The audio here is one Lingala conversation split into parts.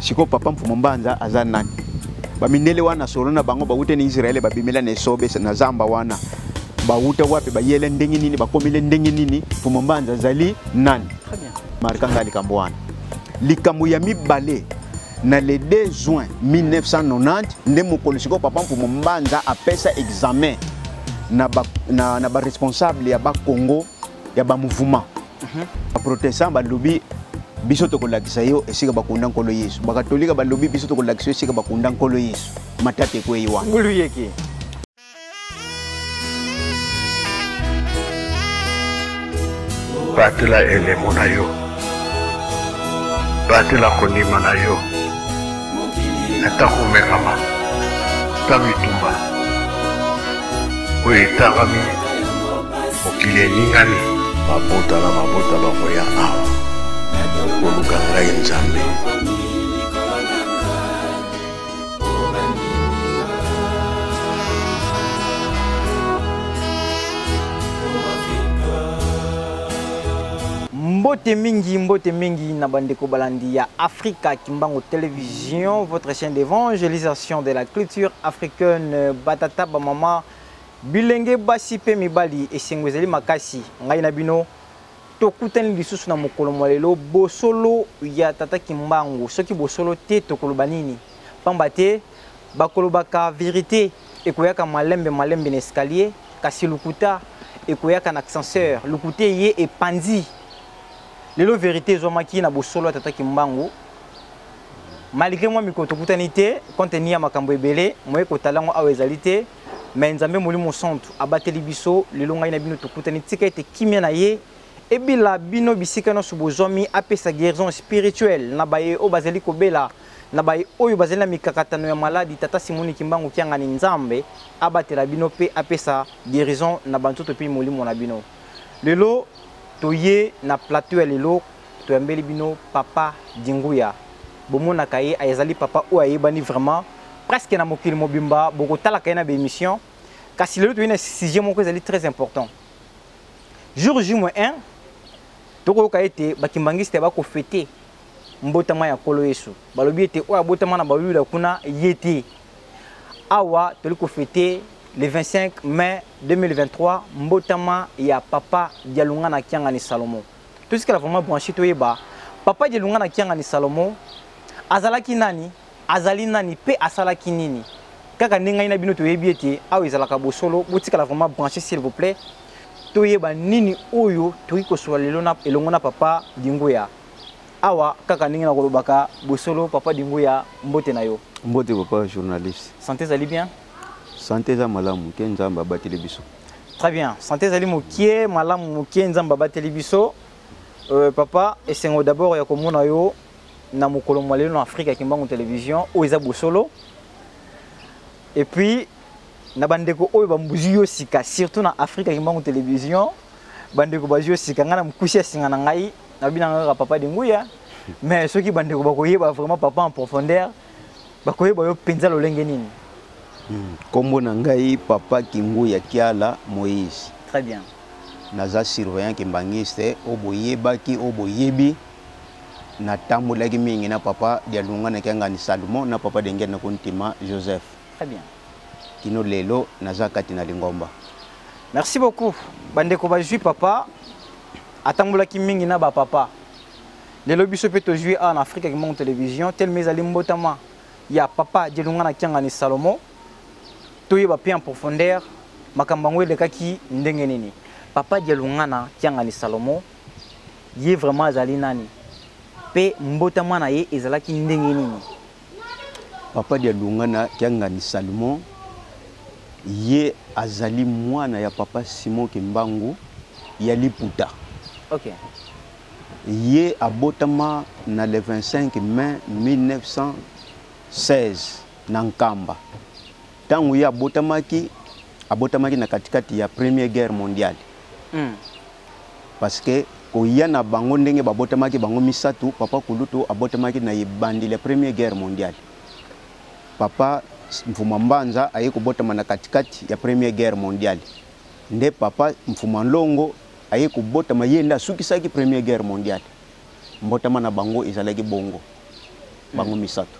siko papa mfumo mbanza aza nani baminele wana solona bango bawute ni Israeli babimela ne sobe na zamba wana bawuta wapi bayele ndengi nini bakomile ndengi nini mfumo mbanza zali nani markanga likambo wana likambo ya mibale na le 2 juin 1990 nde mokolo siko papa mfumo mbanza apesa examen na ba responsable ya ba Congo ya ba mouvement protestant balobi biso tokolakisa yo esika bakunda nkolo Yesu bakatolika balobi biso tokolakisa yo esika bakunda nkolo Yesu matate ko yiwa ngulu yeke batela elemo na yo batela konima na yo natakomekama tamitumba oyo etangami mokili eningani mabota na mabota bakoya awa koluka ngai Nzambe. Mbote mingi na bandeko balandi ya Africa Kimbango Télévision, votre chaîne d'évangélisation de la culture africaine. Batata ba mama bilenge basi pe mibali esengwezeli makasi ngai na bino tokutani lisusu na mokolo mwalelo bosolo ya tata Kimbango soki bosolo te tokoloba nini pamba te bakolobaka vérité ekoyaka malembe na escalier kasi lukuta ekoyaka na ascenseur lukute ye epandi lelo vérité ezwamaki na bosolo ya tata Kimbango malgré moi mikoto kutani te konteni ya makambo ebele moye kotalango awa ezali te mais Nzambe molimo santu abateli biso lelo ngai na bino tokutani tika ete kimia na ye ebila bino bisika no subozomi apesa guérison spirituelle na baye o bazeli kobela na baye oyo bazeli na mikakatano ya maladi tata Simoni Kimbango kianga ni Nzambe abatela bino pe apesa guérison na bantoto pe molimo na bino lelo toye na plateau ya lelo toyambeli bino papa Dinguya bomona kaye ayezali papa o ayebani vraiment presque na mokili mobimba boko tala kaye na émission kasi lelo toye na sujet moko ezali très important jour J-1 toko kaete bakimbangiste bako fêter mbotama ya kolo Yesu balobi ete o abotama na balula kuna yete awa toliko fêter le 25 mai 2023 mbotama ya papa Dialunga na kianga ni Salomo tout ce que la vraiment branché toyeba papa Dialunga na kianga ni Salomo azalaki nani azali nani pe asalaki nini kaka ninga ina bino toyebi ete awa ezalaka bosolo botika la vraiment branché s'il vous plaît toyeba nini oyo toiko sola lelo na elongo na papa Dinguya awa kaka ninga na kolobaka bosolo papa Dinguya mbote na yo mbote papa journaliste santé zali bien santé za malamu ke Nzambe abateli biso très bien santé zali mokie malamu mokie Nzambe abateli biso papa esengo d'abord ya komona yo na mokolo mwalelo na Africa Kimbango Télévision o eza bosolo et puis na bandeko oyo bambuzi yo sika surtout na Africa Kimbango Télévision bandeko bazio sika ngana mkushi ya singa na ngai na bina ngaka papa Dinguya mais ceux qui bandeko bakoyeba vraiment papa en profondeur bakoyeba yo penza lolenge nini kombo na ngai papa Kinguya Kiala Moïse très bien naza surveillant kimbangiste oboyebaki oboyebi na tambolaki mingi na papa Dialunga na kianga ni Salomo na papa Dengue na kontima Joseph très bien kino lelo naza kati na Lingomba. Merci beaucoup bandeko bazui papa atambolaki mingi na ba papa lelo biso pe to jouer en Afrique Kimbango Télévision tel mes ali mbotama ya papa Dialunga na kianga ni Salomo toyeba pe en profondeur makambango elekaki ndenge nini papa Dialunga na kianga ni Salomo ye vraiment azali nani pe mbotama na ye ezalaki ndenge nini papa Dialunga na kianga ni Salomo ye azali mwana ya papa Simon Kimbangu ya Liputa. OK. Ye abotama na le 25 mai 1916 na Nkamba. Tangu ye abotamaki na katikati ya Première Guerre mondiale. Parce que koya na bango ndenge babotamaki bango misatu papa Kulutu abotamaki na yebandi la Première Guerre mondiale. Papa Mfuma Mbanza aye kubotama na katikati ya Première Guerre mondiale. Nde papa Mfuma Longo aye kubotama yenda sukisaki Première Guerre mondiale. Mbotama na bango ezalaki bongo. bango misato.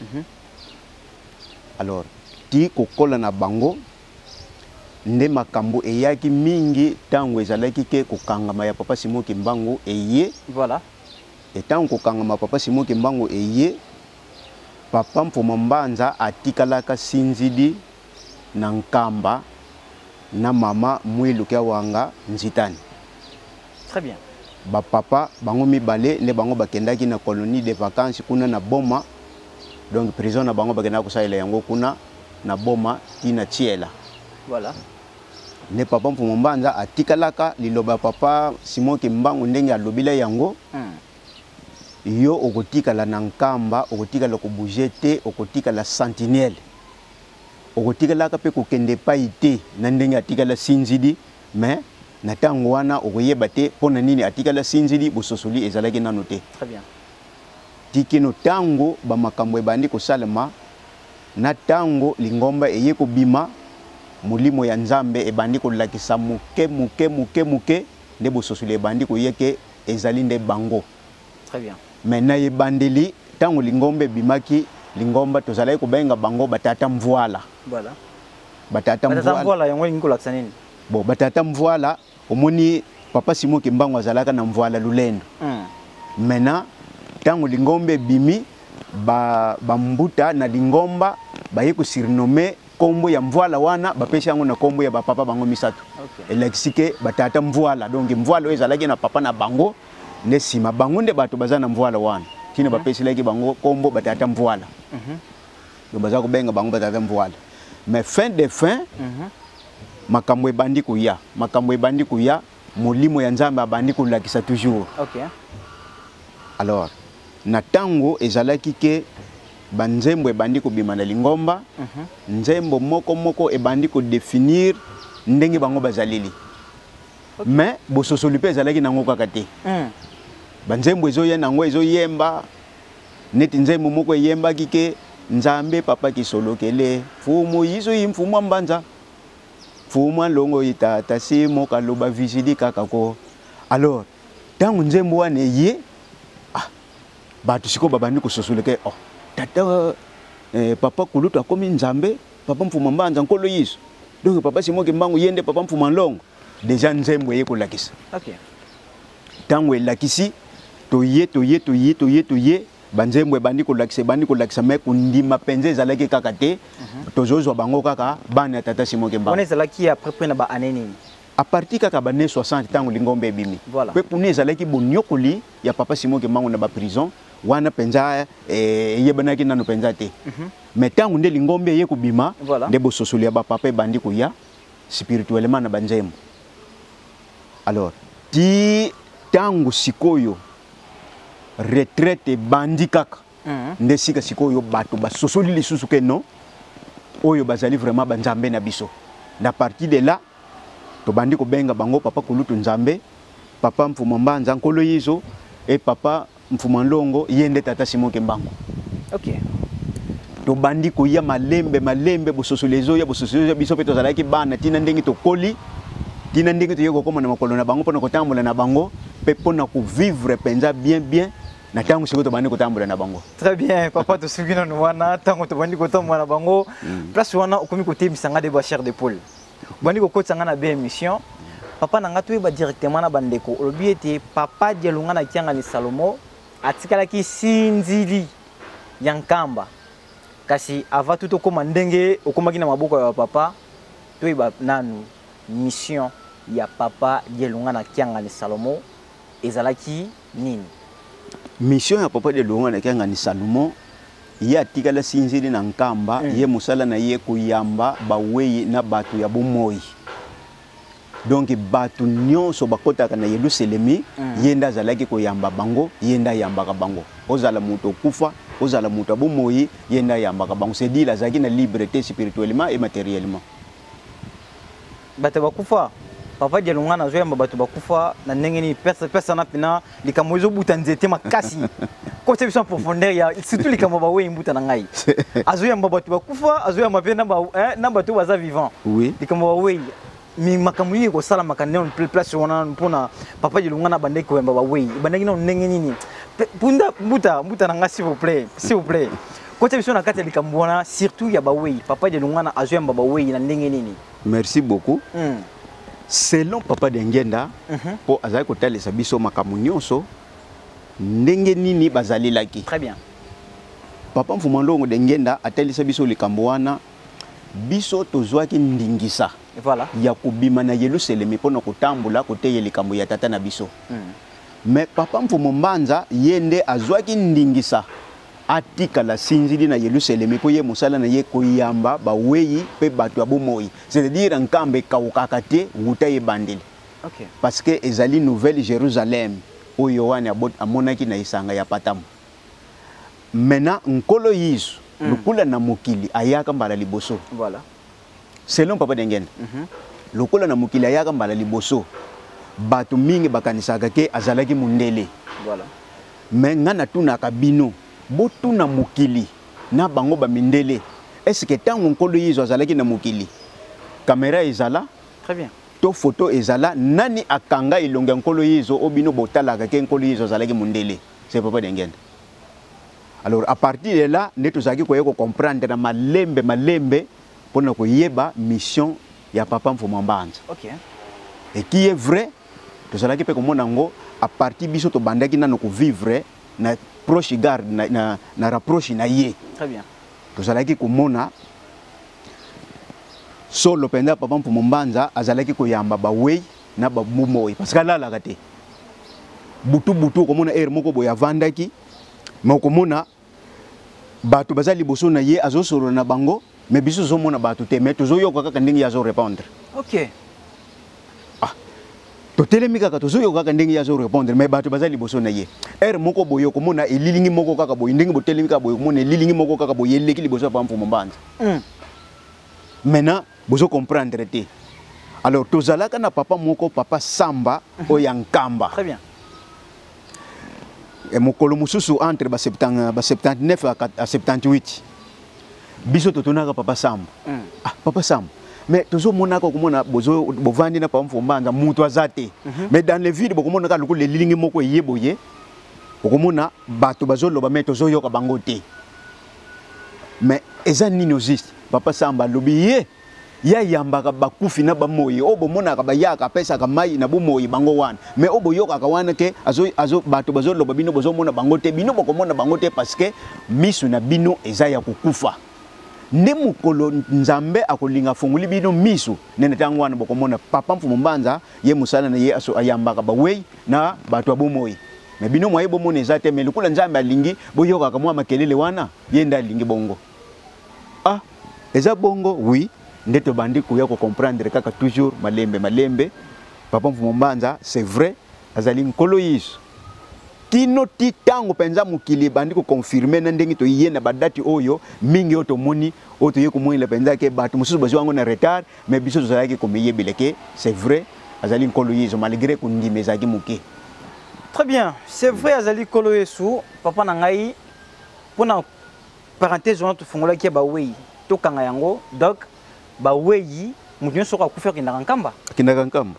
Alors ti kokola na bango nde makambo eyaki mingi tango ezalaki ke kokangama ya papa Simon Kimbangu eye. Voilà. Et tango kokangama papa Simon Kimbangu eye, papa Mfuma Mbanza atikalaka Sinzidi na Nkamba na mama Mwilu Kia Wanga Nzitani. Très bien. Ba papa bango mibale ne bango bakendaki na colonie de vacances kuna na Boma. Donc prison na bango bakenda kosalela yango kuna na Boma tina Chiela. Voilà. Ne papa Mfuma Mbanza atikalaka liloba papa Simon Kimbangu ndenge alobila yango. Yo okotikala na Nkamba, okotikala ko bougete, okotikala sentinelle. Okotikala ka pe ko kende pa ite na ndenge atikala Sinzidi, mais na tango wana okoyeba te pona nini atikala Sinzidi bososoli ezalaki nanu te. Très bien. Tikino tango ba makambo ebandi ko salema na tango lingomba eye ko bima mulimo ya Nzambe ebandi ko lakisa muke nde bososoli ebandi ko yeke ezali nde bango. Très bien. Mais na yebandeli tango lingombe bimaki lingomba tozalaki ko benga bango batata mvoala. Voilà. Batata mvoala yango lingo lakisa nini? Bon batata mvoala omoni papa Simon Kimbangu azalaka na mvoala lulendo. Mena tango lingombe bimi ba mbuta na lingomba baye ko surnommer kombo ya mvoala wana bapesi yango na kombo ya ba papa bango misato. Okay. Elakisike batata mvoala donc mvoala ezalaki na papa na bango ne sima bango nde bato bazana mvoala wana. Kina bapesi laki bango kombo batata mvoala. Donc baza ko benga bango batata mvoala. Mais fin de fin makambo ebandi kuya. Makambo ebandi kuya molimo ya Nzambe abandi kolakisa toujours. OK. Alors na tango ezalaki ke banzembo ebandi kobima na lingomba, nzembo moko ebandi ko définir ndenge bango bazaleli. Okay. Mais bososoli pe ezalaki nango kaka te. Banzembo ezoya nango ezoyemba neti nzembo moko yemba kike Nzambe papa kisolokele fumu yizo yimfumu Mbanza fumu longo itata simo kaloba visidi kakako. Alors tango nzembo wane ye batu siko babandi kososoleke tata papa kulutu akomi Nzambe papa Mfuma Mbanza nkolo yiso. Donc papa Simon Kimbangu yende papa Mfuma Longo déjà nzembo ye ko lakisa. OK. Tango elakisi toye banzembo ebandi ko lakisa me kundima penze ezalaki kaka te. Tozozwa bango kaka bana tata Simon Kimbangu. On ezalaki à peu près na ba année à partir kaka ba 60 tango lingombe ebimi. Voilà. Pe puni ezalaki bonyokoli ya papa Simon Kimbangu na ba prison wana penza yebanaki nanu penza te. Mais tango nde lingombe ye kubima nde bososoli ya ba papa ebandi ko ya spirituellement na banzembo. Alors ti tango sikoyo retraite bandi kaka nde sika sikoyo bato basosoli lisusu ke non oyo bazali vraiment banzambe na biso. Na partir de là to bandi ko benga bango papa kulutu Nzambe, papa Mfuma Mbanza nkolo yizo et papa Mfuma Longo yende tata Simon Kimbangu. OK. To bandi ko ya malembe bososolezo ya bososolezo biso peto zalaki bana tina ndenge to koli tina ndenge to yeko koma na makolo na bango pona kotambola na bango pe pona ko vivre penza bien na tango siko to bandi kotambola na bango. Très bien papa to sugina no wana tango to bandi kotambola na bango place wana okomi kote bisanga de bachère de Paul. Bandi ko kotsanga na be mission papa na ngatu ba directement na bandeko olobi ete papa Dielunga na kianga ni Salomo atikalaki Sinzili ya Nkamba kasi ava tout okoma ndenge okomaki na maboko ya papa toyeba nanu mission ya papa Dielunga na kianga ni Salomo ezalaki nini? Mission ya papa Dielunga na kianga ni Salomo ye atikala Sinzili na Nkamba ye musala na ye kuyamba bawei na batu ya bomoi. Donc batu nyonso bakotaka na Yerusalemi yenda zalaki koyamba bango yenda yambaka bango. Ozala muto kufa ozala muto abomoi yenda yambaka bango. C'est dit la zaki na liberté spirituellement et matériellement. Batu bakufa papa Dielunga na zoyamba batu bakufa na ndenge ni pesa na pina likambo ezo buta nzete makasi. Ko te biso profondeur ya surtout likambo ba we mbuta na ngai. Azoyamba batu bakufa azoyamba pe na batu baza vivant. Oui. Likambo ba we mi makamuli ko sala makande on place wana mpona papa Dielunga na bande ko yamba ba we bandaki na ndenge nini Punda mbuta nanga s'il vous plaît. S'il vous plaît. Côté mission na kati likambo wana surtout ya Bawei. Papa de Lungana azoyamba Bawei na ndenge nini? Merci beaucoup. Selon Papa de Ngenda, po azali kotalisa biso makambo nyonso ndenge nini bazali laki. Très bien. Papa Mfumandongo de Ngenda atalisa biso likambo wana biso tozwaki ndingisa. Voilà. Ya kubima na Yerusalemi pona kotambula kote likambo ya tata na biso. Mais Papa Mfumombanza yende azwaki ndingisa atika la sinzili na Yerusalemi po ye musala na ye koyamba Bawei pe batu abomoi. C'est-à-dire nkambe kaukakate nguta ye bandeli. OK. Parce que ezali nouvelle Jérusalem oyo wana amonaki na isanga ya patamu. Mena nkolo yisu lukula na mukili ayaka mbala liboso. Voilà. Selon Papa Dengene. Lukula na mukili ayaka mbala liboso. Batu mingi bakanisaka ke azalaki mundele. Voilà. Mais ngana tuna kabino botu na mukili na bango ba mindele. Est-ce que tango nkolo yisu azalaki na mukili? Caméra ezala? Très bien. To photo ezala nani akanga ilonga nkolo yisu obino botalaka ke nkolo yisu azalaki mundele? C'est Papa Dengene. Alors à partir de là, nous avons comprendre na malembe pour nous yeba mission ya Papa Mfumambanza. OK. Et qui est vrai, nous allons comprendre à partir biso to bandaki na ko vivre na proche garde na rapproche na ye. Très bien. Nous allons comprendre solo penda Papa Mfumambanza azalaki ko yamba Bawei na babumoi parce que là la gate. Butu komona moko boya vandaki mokomona batu bazali boso na ye azosoro na bango mais biso zomona batu te mais tozoyoka kaka ndenge yazo répondre. OK. To telemi kaka tozoyoka kaka ndenge yazo répondre mais batu bazali boso na ye. Moko boyo komona elilingi moko kaka boyo ndenge botelemi kaka boyo komona elilingi moko kaka boyo eleki liboso pa Mfumambanza. Maintenant bozo comprendre te. Alors tozalaka na papa moko papa Samba oyankamba. Très bien. Et mon colo mususu entre 79 à 78. Biso totonaka Papa Sam. Papa Sam. Mais toujours monaka komona bozo bovandi na Papa Mfumbanza mutu azate. Mais dans les villes bokomona ka lokole lilingi moko yeboye. Bokomona bato bazolo ba meto zo yoka bango te. Mais eza nino juste Papa Samba lobiye ya yambaka bakufi na bamoyi obo monaka bayaka pesa ka mai na bomoyi bango wana mais obo yoka ka wana ke azo bato bazolo babino bozo mona bango te bino bokomona bango te parce que misu na bino eza ya kukufa nde mukolo nzambe akolinga funguli bino misu nene tangu wana bokomona Papa Mfumambanza ye musala na ye aso ayambaka Bawei na bato abomoyi mais bino mwaye bomona eza te mais lukula nzambe alingi boyoka ka mwa makelele wana yenda alingi bongo eza bongo oui. Ndeto bandi kuya ko comprendre kaka toujours malembe Papa Mfumambanza c'est vrai azali nkolo yisu kino ti tango penza mukili bandi ko confirmer na ndenge to yena badati oyo mingi oto moni oto yeko moyela penza ke batu mususu bazo wango na retard mais biso tozalaki ko meyebeleke c'est vrai azali nkolo yisu malgré ko ndimezaki muke. Très bien, c'est vrai azali nkolo yesu papa na ngai pona parenthèse on to fungola ki Bawei to kanga yango donc Bawei mutu nyonso ko akufa kindaka nkamba. Kindaka nkamba.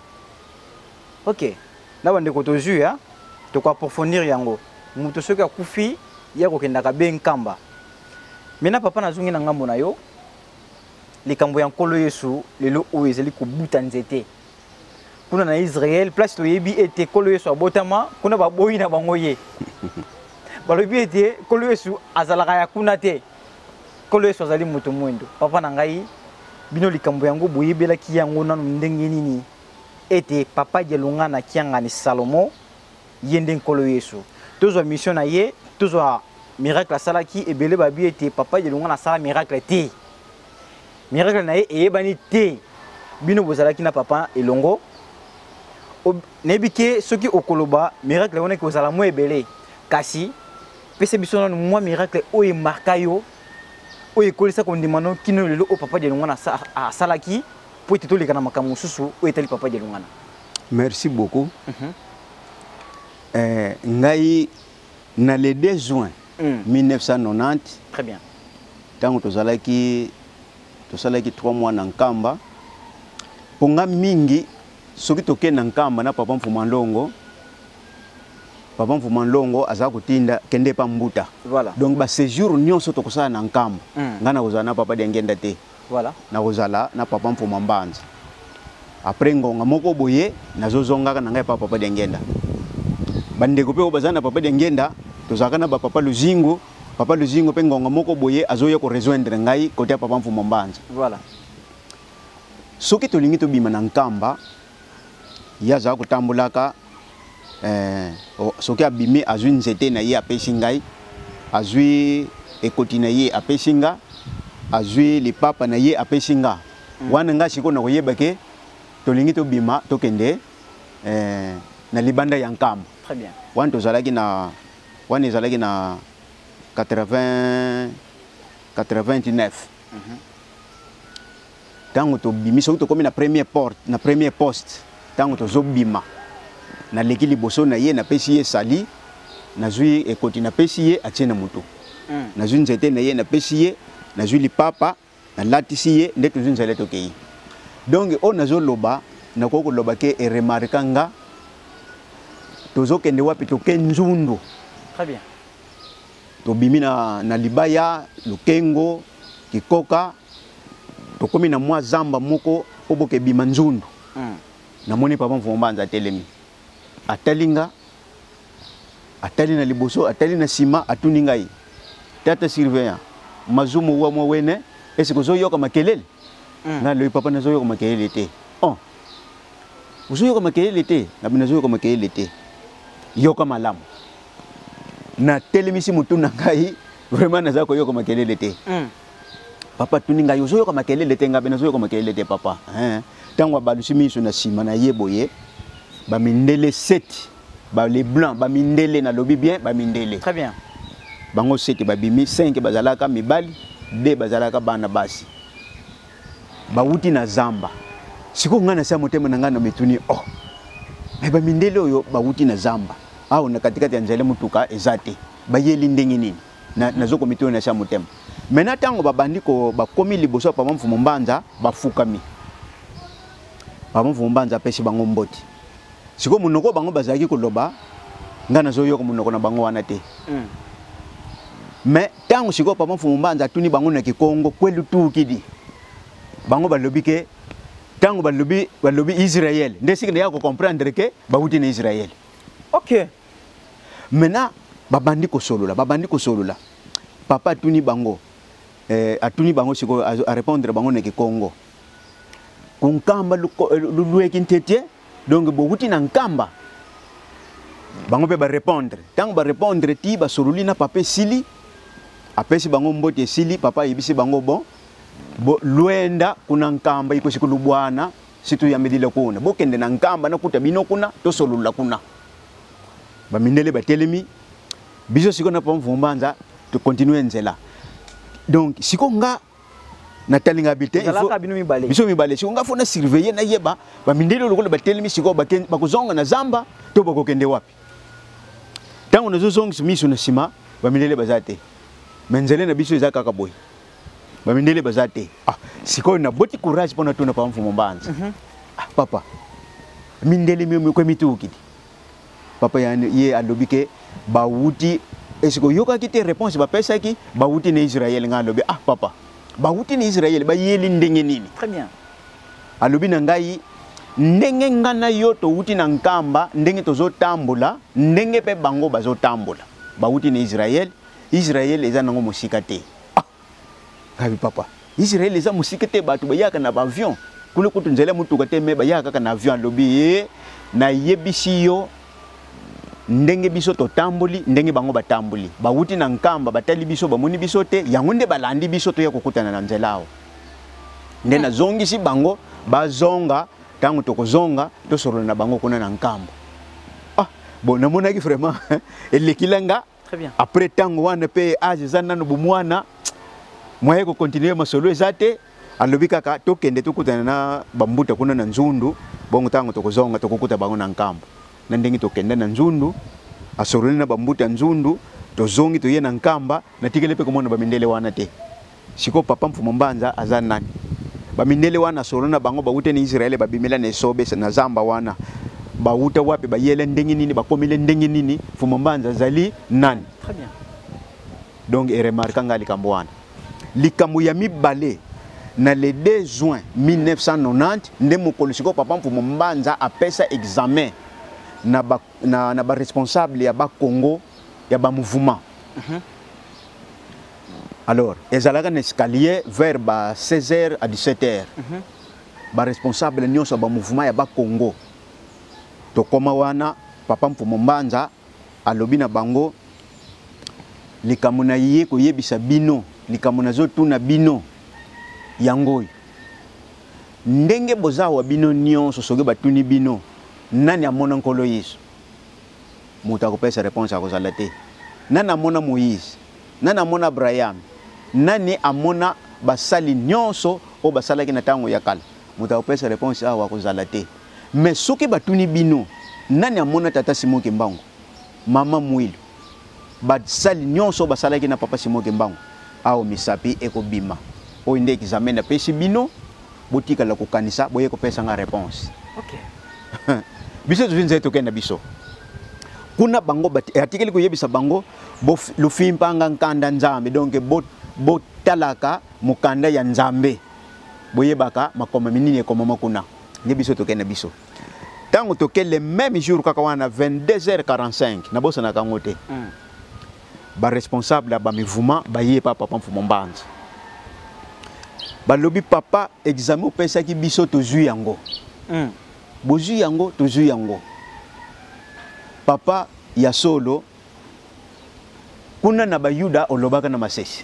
OK. Na bande ko tozu ya to ko approfondir yango. Mutu soki akufi ya ko kindaka be nkamba. Mena papa na zungi na ngambo na yo. Likambo ya nkolo Yesu lelo oyo ezali ko buta nzete. Kuna na Israël place to yebi ete nkolo Yesu abotama kuna baboyi na bango ye. Balobi ete nkolo Yesu azalaka ya kuna te. Nkolo Yesu azali mutu mwendo. Papa na ngai bino likambo yango boyebela ki yango nanu ndenge nini ete Papa Dialunga na kianga ni Salomo yende nkolo Yesu tozwa mission na ye tozwa miracle salaki ebele babi ete Papa Dialunga na sala miracle te miracle na ye eyebani te bino bozalaki na papa elongo nebike soki okoloba miracle wana ki ozala mo ebele kasi pese biso nanu mwa miracle oyo marka yo oye kolisa kondimano kino lelo o Papa Dialunga na salaki po ete toleka na makambo mosusu oyo etali Papa Dialunga. Merci beaucoup. Ngai na le 2 juin 1990. Très bien. Tango tosalaki 3 mois na nkamba. Ponga mingi soki toke na nkamba na Papa Mfumandongo papa mfuma longo aza kutinda kende pa mbuta. Voilà. Donc ba séjour nyonso to kosala na nkambo. Ngana kozana papa de ngenda te. Voilà. Na kozala na papa mfuma mbanza. Après ngonga moko boye nazozonga na ngai papa de ngenda. Bandeko pe bazana papa de ngenda tozaka na papa Luzingo. Papa Luzingo pe ngonga moko boye azoya ko rejoindre ngai côté ya papa mfuma mbanza. Voilà. Soki tolingi to bima na nkamba yaza kutambulaka soki abimi azwi nzete na ye apesi ngai, azwi ekoti na ye apesi nga, azwi lipapa na ye apesi nga. Wana nga siko na koyeba ke tolingi to bima tokende na libanda ya nkamba. Très bien. Wana tozalaki na ezalaki na 89. Tango to bimi soki to komi na premier poste tango to zo bima na leki liboso na ye na pesi ye sali na zui ekoti na pesi ye atie na mutu na zui nzete na ye na pesi ye na zui lipapa na latisi ye nde to zui nzele to kei. Donc o nazo loba na koko loba ke e remarkanga tozo kende wapi to kenzundu. Très bien. To bimi na libaya lukengo kikoka to komi na mwa zamba moko oboke bima nzundu. Namoni papa mfuma mbanza telemi atalinga atali na liboso atali na sima atuni ngai tata surveillant mazumu wa mwene ese ko zoyoka makelele na le papa na zoyoka makelele te uzoyoka makelele te na bina zoyoka makelele te yoka malamu na telemi si mutu na ngai vraiment na zako yoka makelele te papa tuni ngai uzoyoka makelele te ngabe na zoyoka makelele te papa tango balusi miso na sima na yeboye ba mindele 7 ba les blancs ba mindele na lobi bien ba mindele. Très bien. Bango 7 ba bimi 5 bazalaka mibali 2 bazalaka bana basi ba wuti na zamba siko ngana sa motema na ngana metuni ba mindele oyo ba wuti na zamba au na katikati ya nzele mutuka ezate ba yeli ndenge nini na zoko mituni na sa motema mena tango babandiko bakomi liboso pa mfuma mbanza bafukami papa mfuma mbanza pesi bango mboti siko munoko bango bazaki koloba ngana zoyo ko munoko na bango wana te mais tango siko papa mfuma mbanza tuni bango na Kikongo kwelu tukidi bango balobi ke tango balobi Israël ndesiki na yako comprendre ke bauti na Israël. OK. Mena babandi ko solola papa tuni bango atuni bango siko a répondre bango na Kikongo kunkamba lulueki ntete donc bokuti na nkamba bango pe ba répondre tango ba répondre ti ba soluli na papa sili apesi bango mbote sili papa yibisi bango bo luenda kuna nkamba iko sikulu bwana situ ya medile kuna bokende na nkamba na kuta bino kuna to solula kuna ba mindele ba telemi biso siko na papa mfuma mbanza to continuer nzela donc siko nga natalinga bite biso mibale siko nga fona surveiller na yeba ba mindele lokolo ba telemi siko ba kozonga na zamba to bakokende wapi tango nazo zonga miso na sima ba mindele bazate menzele na biso ezaka kaboy ba mindele bazate siko na boti courage pona tuna pa mfuma mbanza papa mindele mi ko mituki papa ye alobike ba wuti esiko yoka kite réponse ba pesa ki ba wuti na Israël ngalobi papa ba wuti ni Israël ba yeli ndenge nini. Très bien. Alobi na ngai ndenge ngana yo to wuti na nkamba ndenge tozo tambola ndenge pe bango bazo tambola ba wuti ni Israël eza nango musika te. Kabi papa Israël eza musika te batu bayaka na avion kule kutu nzela mutuka te me bayaka na avion alobi na yebisi yo ndenge biso to tamboli ndenge bango batamboli ba wuti na nkamba batali biso bamoni biso te yango nde balandi biso to ya kokutana na nzelao nde na zongisi bango bazonga tango to kozonga to sorola na bango kuna na nkamba bon namonaki vraiment elekilanga. Très bien. Après tango wana pe age zana no bumwana moye ko continuer masolo ezate alobi kaka to kende to kutana na bambuta kuna na nzundu bongo tango to kozonga to kokuta bango na nkamba na ndenge to kende na nzundu asorole na bambuta nzundu to zongi to ye na nkamba na tikele pe komona bamindele wana te siko papa mfuma mbanza aza nani bamindele wana asorole na bango bawute ni Israël babimela na esobe na zamba wana bauta wapi bayele ndenge nini bakomile ndenge nini fumambanza zali nani. Très bien. Donc et remarquant nga likambo wana likambo ya mibale na le 2 juin 1990 nde mokolo siko papa Mfumambanza apesa examen na ba responsable ya ba Congo ya ba mouvement. Alors ezalaka na escalier vers ba 16h à 17h. Ba responsable nyonso ba mouvement ya ba Congo to koma wana papa Mfumambanza alobi na bango likambo na ye koyebisa bino likambo na zotuna bino yangoy ndenge bozawa bino nyonso soki batuni bino nani amona nkolo Yesu muta kopesa réponse akozala te nani amona Moïse nani amona Abraham nani amona basali nyonso o basalaki na tango ya kala muta kopesa réponse awa akozala te mais soki batuni bino nani amona tata Simoki Mbangu mama Mwilu basali nyonso basalaki na papa Simoki Mbangu ao misapi ekobima o inde examen na pesi bino botika la kokanisa boye kopesa nga réponse. OK. Biso tuzinze tokenda biso kuna bango article ko yebisa bango bo lufimpanga nkanda nzambe donc bo talaka mukanda ya nzambe boye baka makoma minini ekoma makuna nge biso tokenda biso tango tokele même jour kaka wana 22h45 na bosa na kangote ba responsable ba mouvement ba ye papa Mfumambanza balobi papa examen pesa ki biso tozui yango bozui yango tozui yango papa ya solo kuna na bayuda olobaka na masesi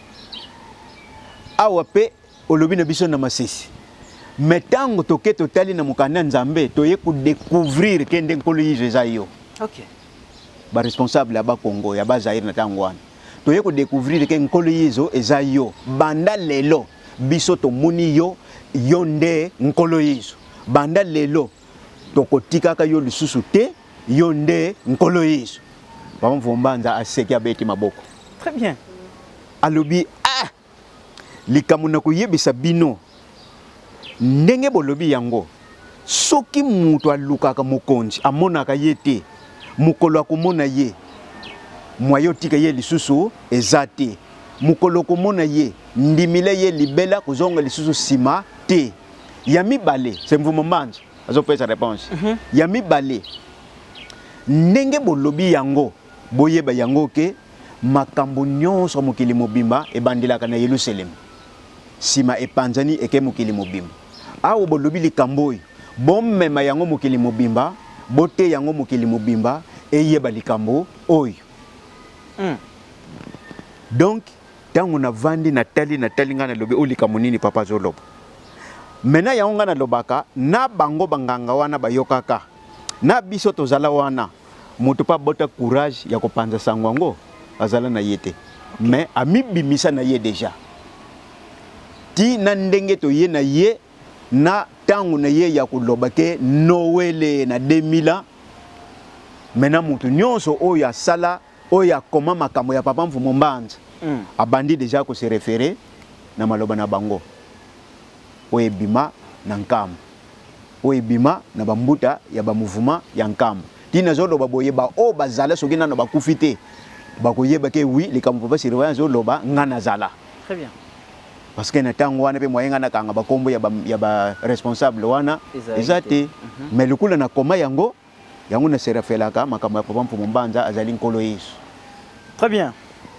awa pe olobi na biso na masesi metango toke totali na mukanda nzambe toye ku découvrir kende nkolo yizo eza yo. OK. Ba responsable ya ba Congo ya ba Zaire na tango wana toye ko découvrir ke nkolo yizo eza yo banda lelo biso to muni yo yonde nkolo yizo banda lelo tokotika ka yo lisusu te yonde nkolo yizo papa Mfumambanza aseki abeti maboko. Très bien. Alobi likambo na koyebisa bino ndenge bolobi yango soki mutu alukaka mokonzi amonaka ye te mukolo akomona ye mwayo tika ye lisusu eza te mukolo akomona ye ndimile ye libela kozonga lisusu sima te ya mibale c'est Mfumambanza azopesa réponse ya mibale ndenge bolobi yango boyeba yango ke makambo nyonso mokili mobimba ebandilaka na Yerusalem sima epanzani eke mokili mobimba awo bolobi likambo bomema yango mokili mobimba bote yango mokili mobimba eyeba likambo oyo. Donc tango na vandi na tali ngana lobi o likambo nini papa zoloba mena yango ngana lobaka na bango banganga wana bayokaka na biso tozala wana mutu pa bota courage ya kopanza sangwango azala na yete mais amibimisa na ye déjà ti na ndenge to ye na ye na tangu na ye ya kuloba ke Noël na 2000 mena mutu nyonso oyo asala oyo akoma makambo ya papa Mfumambanza abandi déjà ko se référer na maloba na bango oyo bima na nkamba oyo bima na bambuta ya ba mouvement ya nkamba tina zoloba boyeba o bazala soki nano bakufi te bakoyeba ke oui likambo papa surveillant zoloba ngana zala. Très bien. Parce que na tango wana pe moyenga na kanga bakombo ya ba responsable wana ezate mais lukula na koma yango na serafelaka makambo ya papa Mfumambanza azali nkolo Yesu. Très bien.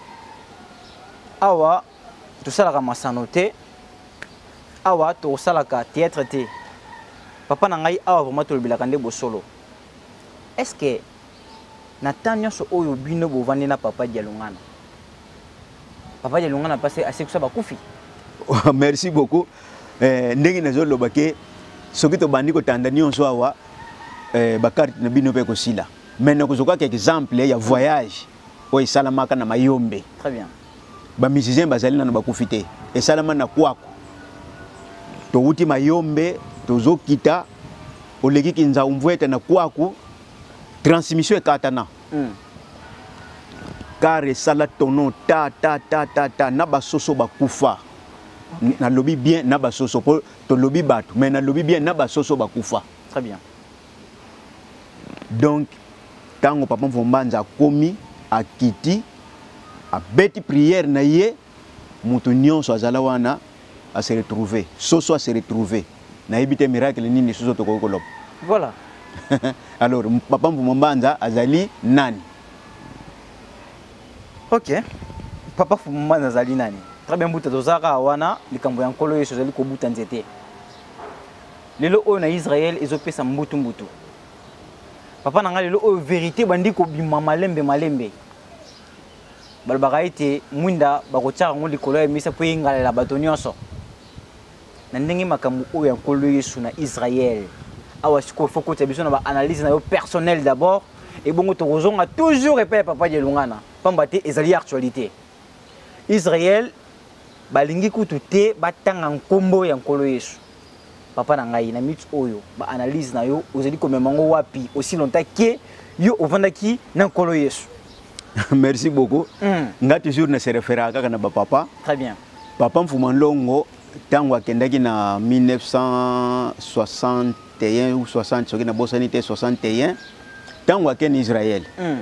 Awa tout ça la masano te awa to salaka théâtre te papa na ngai awa vraiment to bilaka nde bosolo. Est-ce que Natanyo so oyo bino bovandi na papa Dialungana papa Dialungana passé assez que ça bakufi. Merci beaucoup. Ndenge nazoloba ke soki to bandi ko tanda nyonso awa bakarte na bino pe ko sila mais na kozoka ke exemple ya voyage o esalamaka na mayombe. Très bien. Ba musicien bazali na bakufi te esalama na kwako to wuti mayombe tozokita oleki kinza umvweta na kwako transmission ekatana car esala tono ta na basoso bakufa. Na lobby bien na basoso po to lobby batu mais na lobby bien na basoso bakufa. Très bien. Donc tango papa Mvumbanza komi akiti a beti prière na ye mutu nyonso azala wana a se retrouver soso a se retrouver na ebite miracle nini soso to ko lob. Voilà. Alors papa Mvumbanza azali nani? OK. Papa Mvumbanza azali nani? Très bien, buta dozaka wana likambo ya nkolo yesu azali ko buta nzete. Lelo oyo na Israël ezopesa mbutu mbutu. Papa nanga lelo oyo vérité bandi ko bima malembe malembe. Balbaka ete mwinda bakotiaka ngo likolo ya misa po yengalela bato nyonso. Na ndenge makambo oyo ya nkolo yesu na Israël. Awa siko faut que tu besoin ba analyse na yo personnel d'abord et bongo to kozonga toujours epaya papa de lungana. Pamba te ezali actualité. Israël balingi kutu te batanga nkombo ya nkolo yesu. Papa na ngai na mit oyo ba analyse na yo ozali komemango wapi aussi longtemps que yo ovandaki na nkolo yesu. Merci beaucoup. Nga toujours na se référer kaka na ba papa. Très bien. Papa Mfumanlongo tango akendaki na 1961 ou 60 soki na bosanité 61 tango akeni Israël.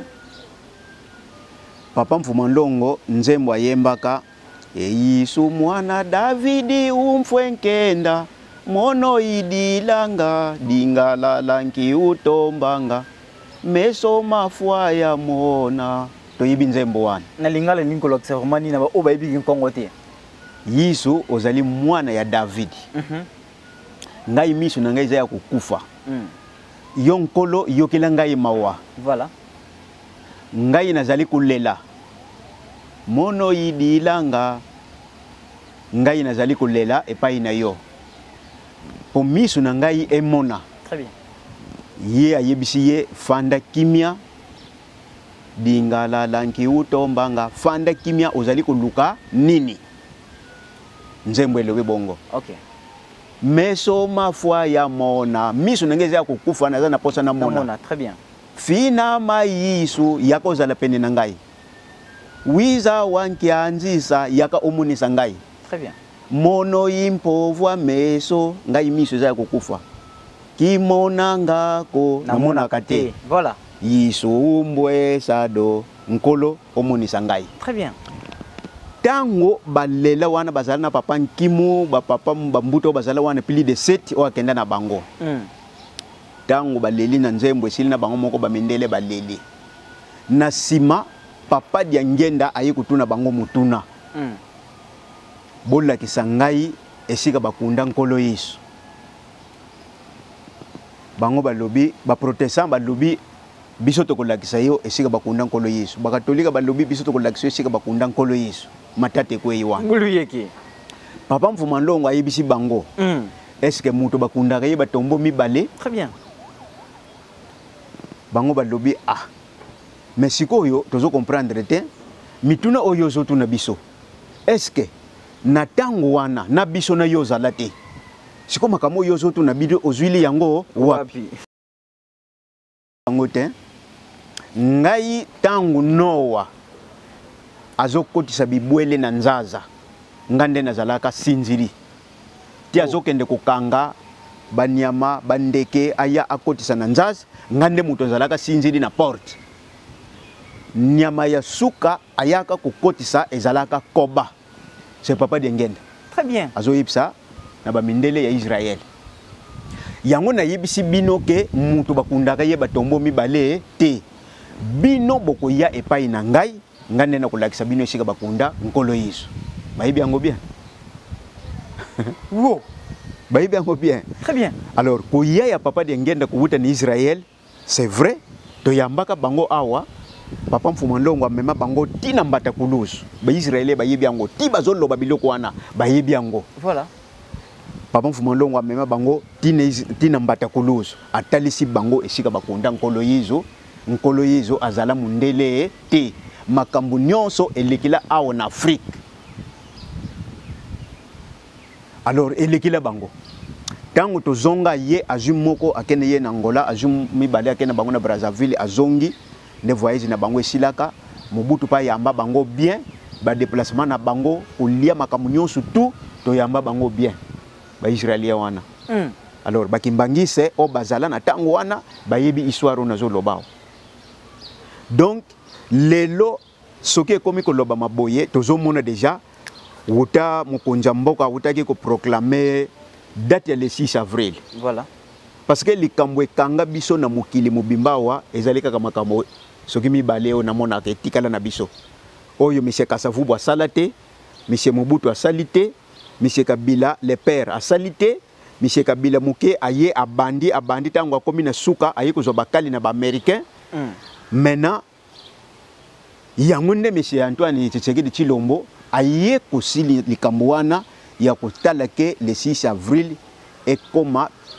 Papa Mfumanlongo nzembo ayembaka Yesu mwana Davidi umfwenkenda mono idilanga dingala lanki utombanga meso mafua ya mona to yibi nzembo wana na lingala ninkolo kseromani na ba obayibi nkongo te. Yesu ozali mwana ya Davidi. Ngai miso na ngai za ya kukufa. Yo nkolo yokela ngai mawa. Voilà. Ngai nazali kulela. Mono idilanga. Ngai nazali kulela epai na yo. Po miso na ngai emona. Très bien. Ye ayebisi ye fanda kimia. Dingala lanki utombanga. Fanda kimia ozali kuluka nini? Nzembo elewe bongo. OK. Meso mafua ya mona. Miso nangeze ya kukufa na zana posa na mona. Mona, très bien. Fina maisu yako zala pene na ngai. Wiza wanki anzisa yaka omunisa ngai. Très bien. Mono impovwa meso ngai miso za kukufa. Kimona ngako na mona kate. Voilà. Yisu umbwe sado nkolo omunisa ngai. Très bien. Tango balela wana bazala na papa nkimu ba papa mbambuto bazala wana pili de 7 o akenda na bango. Tango baleli na nzembo esili na bango moko bamendele baleli. Na sima papa dia ngenda ayi kutuna bango mutuna. Bola kisangai esika bakunda nkolo Yesu. Bango balobi ba protestant balobi biso tokolakisa yo esika bakunda nkolo Yesu. Ba katolika balobi biso tokolakisa yo esika bakunda nkolo Yesu. Matate kwe yiwa. Ngulu yeke. Papa Mfumanlongo ayebisi bango. Est-ce que muto bakundaka ye batombo mibale? Très bien. Bango balobi ah. Mais sikoyo tozo comprendre te mituna oyo zotu na biso. Est-ce que na tango wana na biso na yo zala te? Siko makamo yo zotu na bido ozwili yango wapi? Yango te. Ngai tango Noa azokotisa bibwele na nzaza ngande nazalaka sinziri ti azokende kokanga banyama bandeke aya akotisa na nzaza ngande muto azalaka sinziri na porte nyama ya suka ayaka kokotisa ezalaka koba. C'est papa de ngende. Très bien. Azoyipsa na bamindele ya Israël. Yango na yebisi bino ke muto bakundaka ye batombo mibale te. Bino bokoya epai na ngai ngande na kolakisa bino esika bakunda nkolo Yesu. Bayibi yango bien. Wow. Bayibi yango bien. Très bien. Alors koya ya papa de ngenda kubuta ni Israël, c'est vrai. To yambaka bango awa papa Mfumanlongo amema bango tina mbata kulusu. Ba Israëlais bayibi yango ti bazolo babiloko wana bayibi yango. Voilà. Papa Mfumanlongo amema bango tina mbata kulusu. Atalisi bango esika bakunda nkolo Yesu. Nkolo Yesu azala mundele te. Makambu nyonso elekila awo na Afrique. Alors elekila bango. Tango to zonga ye azumoko akene ye na Angola, azum mibale akene bango na Brazzaville azongi ne voyage na bango esilaka, Mobutu pa yamba bango bien, ba déplacement na bango kolia makambu nyonso tout to yamba bango bien. Ba Israélien wana. alors bakimbangise o bazala na tango wana bayebi histoire na zo lobao. Donc lelo soki ekomi koloba maboye tozomona déjà wuta mokonza mboka wutaki ko proclamer date ya le 6 avril. Voilà. Parce que likambo ekanga biso na mokili mobimbawa ezali kaka makambo soki mibale o namona ke tikala na biso. Oyo monsieur Kasavubu asala te, monsieur Mobutu asali te, monsieur Kabila le père asali te, monsieur Kabila muke aye abandi tango akomi na suka aye ko bakali na ba américain. Maintenant yango nde monsieur Antoine Tshisekedi Tshilombo aye kosili likambo wana ya kotala ke le 6 avril et comme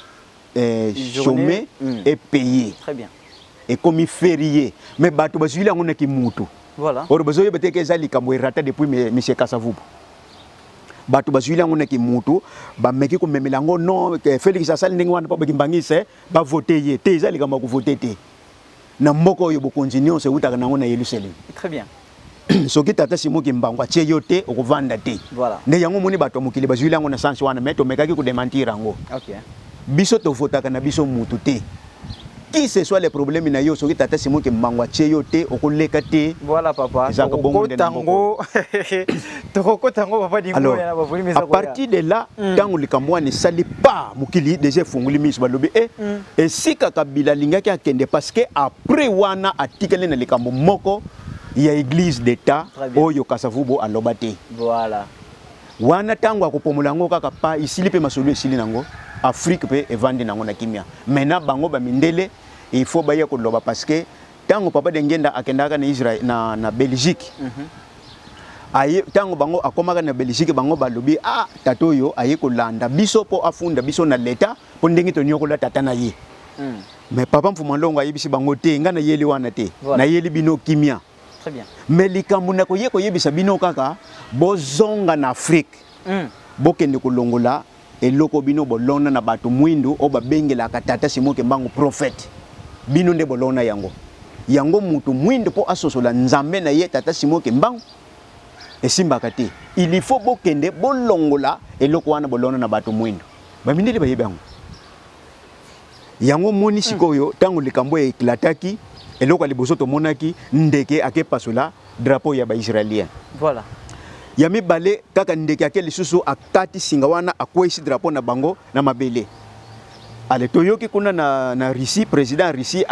chômé et payé. Très bien. Et comme férié. Mais bato bazuli yango na kimutu. Voilà. Or bazoye beteke ezali likambo erata depuis monsieur Kasavubu. Bato bazuli yango na kimutu ba meki ko memela ngo non Félix asali ndenge wana pa bakimbangise ba voter ye te ezali likambo ko voter te. Na mboko oyo bokonzinyo se utaka nango na Yerusalem. Très bien. Soki tata simoki mbango atie yo te okovanda te. Voilà. Ne yango moni bato mokili bazuli yango na sansi wana meto mekaki ko démentir yango. OK. Biso to votaka na biso mutu te. Qui ce soit les problèmes na yo soki tata simoki mbango atie yo te okoleka te. Voilà papa. Tango. Toko tango papa dingo ya ba voli mesa. À partir de là, tango likambo ne sali pas mokili déjà funguli miso balobi et si Kabila lingaki akende parce que après wana atikele na likambo moko il y a église d'état oyo Kasavubu aloba te. Voilà. Wana tango akopomolango kaka pa isili pe masolo isili nango Afrique pe evandi nango na kimia. Maintenant bango ba mindele il faut baya ko loba parce que tango papa dengenda akendaka na Israël na Belgique. Aye tango bango akomaka na Belgique bango balobi tato yo aye ko landa biso po afunda biso na leta po ndengi to nyoko la tata na ye. Mais papa mfumandongo ayebisi bango te ngana yeli wana te. Na yeli bino kimia. Très bien. Mais likambo na koyeko yebisa bino kaka bozonga na Afrique. Bokende kolongola eloko bino bolona na bato mwindu o babengela katata simoke mbango prophète. Bino nde bolona yango. Yango mutu mwindu po asosola nzambe na ye tata simoke mbango. Esimbaka te. Il faut bokende bolongola eloko wana bolona na bato mwindu. Bamindele bayebe yango. Yango moni sikoyo tango likambo eklataki eloko liboso to monaki ndeke ake pasola drapeau ya ba israélien. Voilà. Yami bale kaka ndeke ake lisusu akati singawana akwesi drapeau na bango na mabele. Ale toyoki kuna na Russie président Russie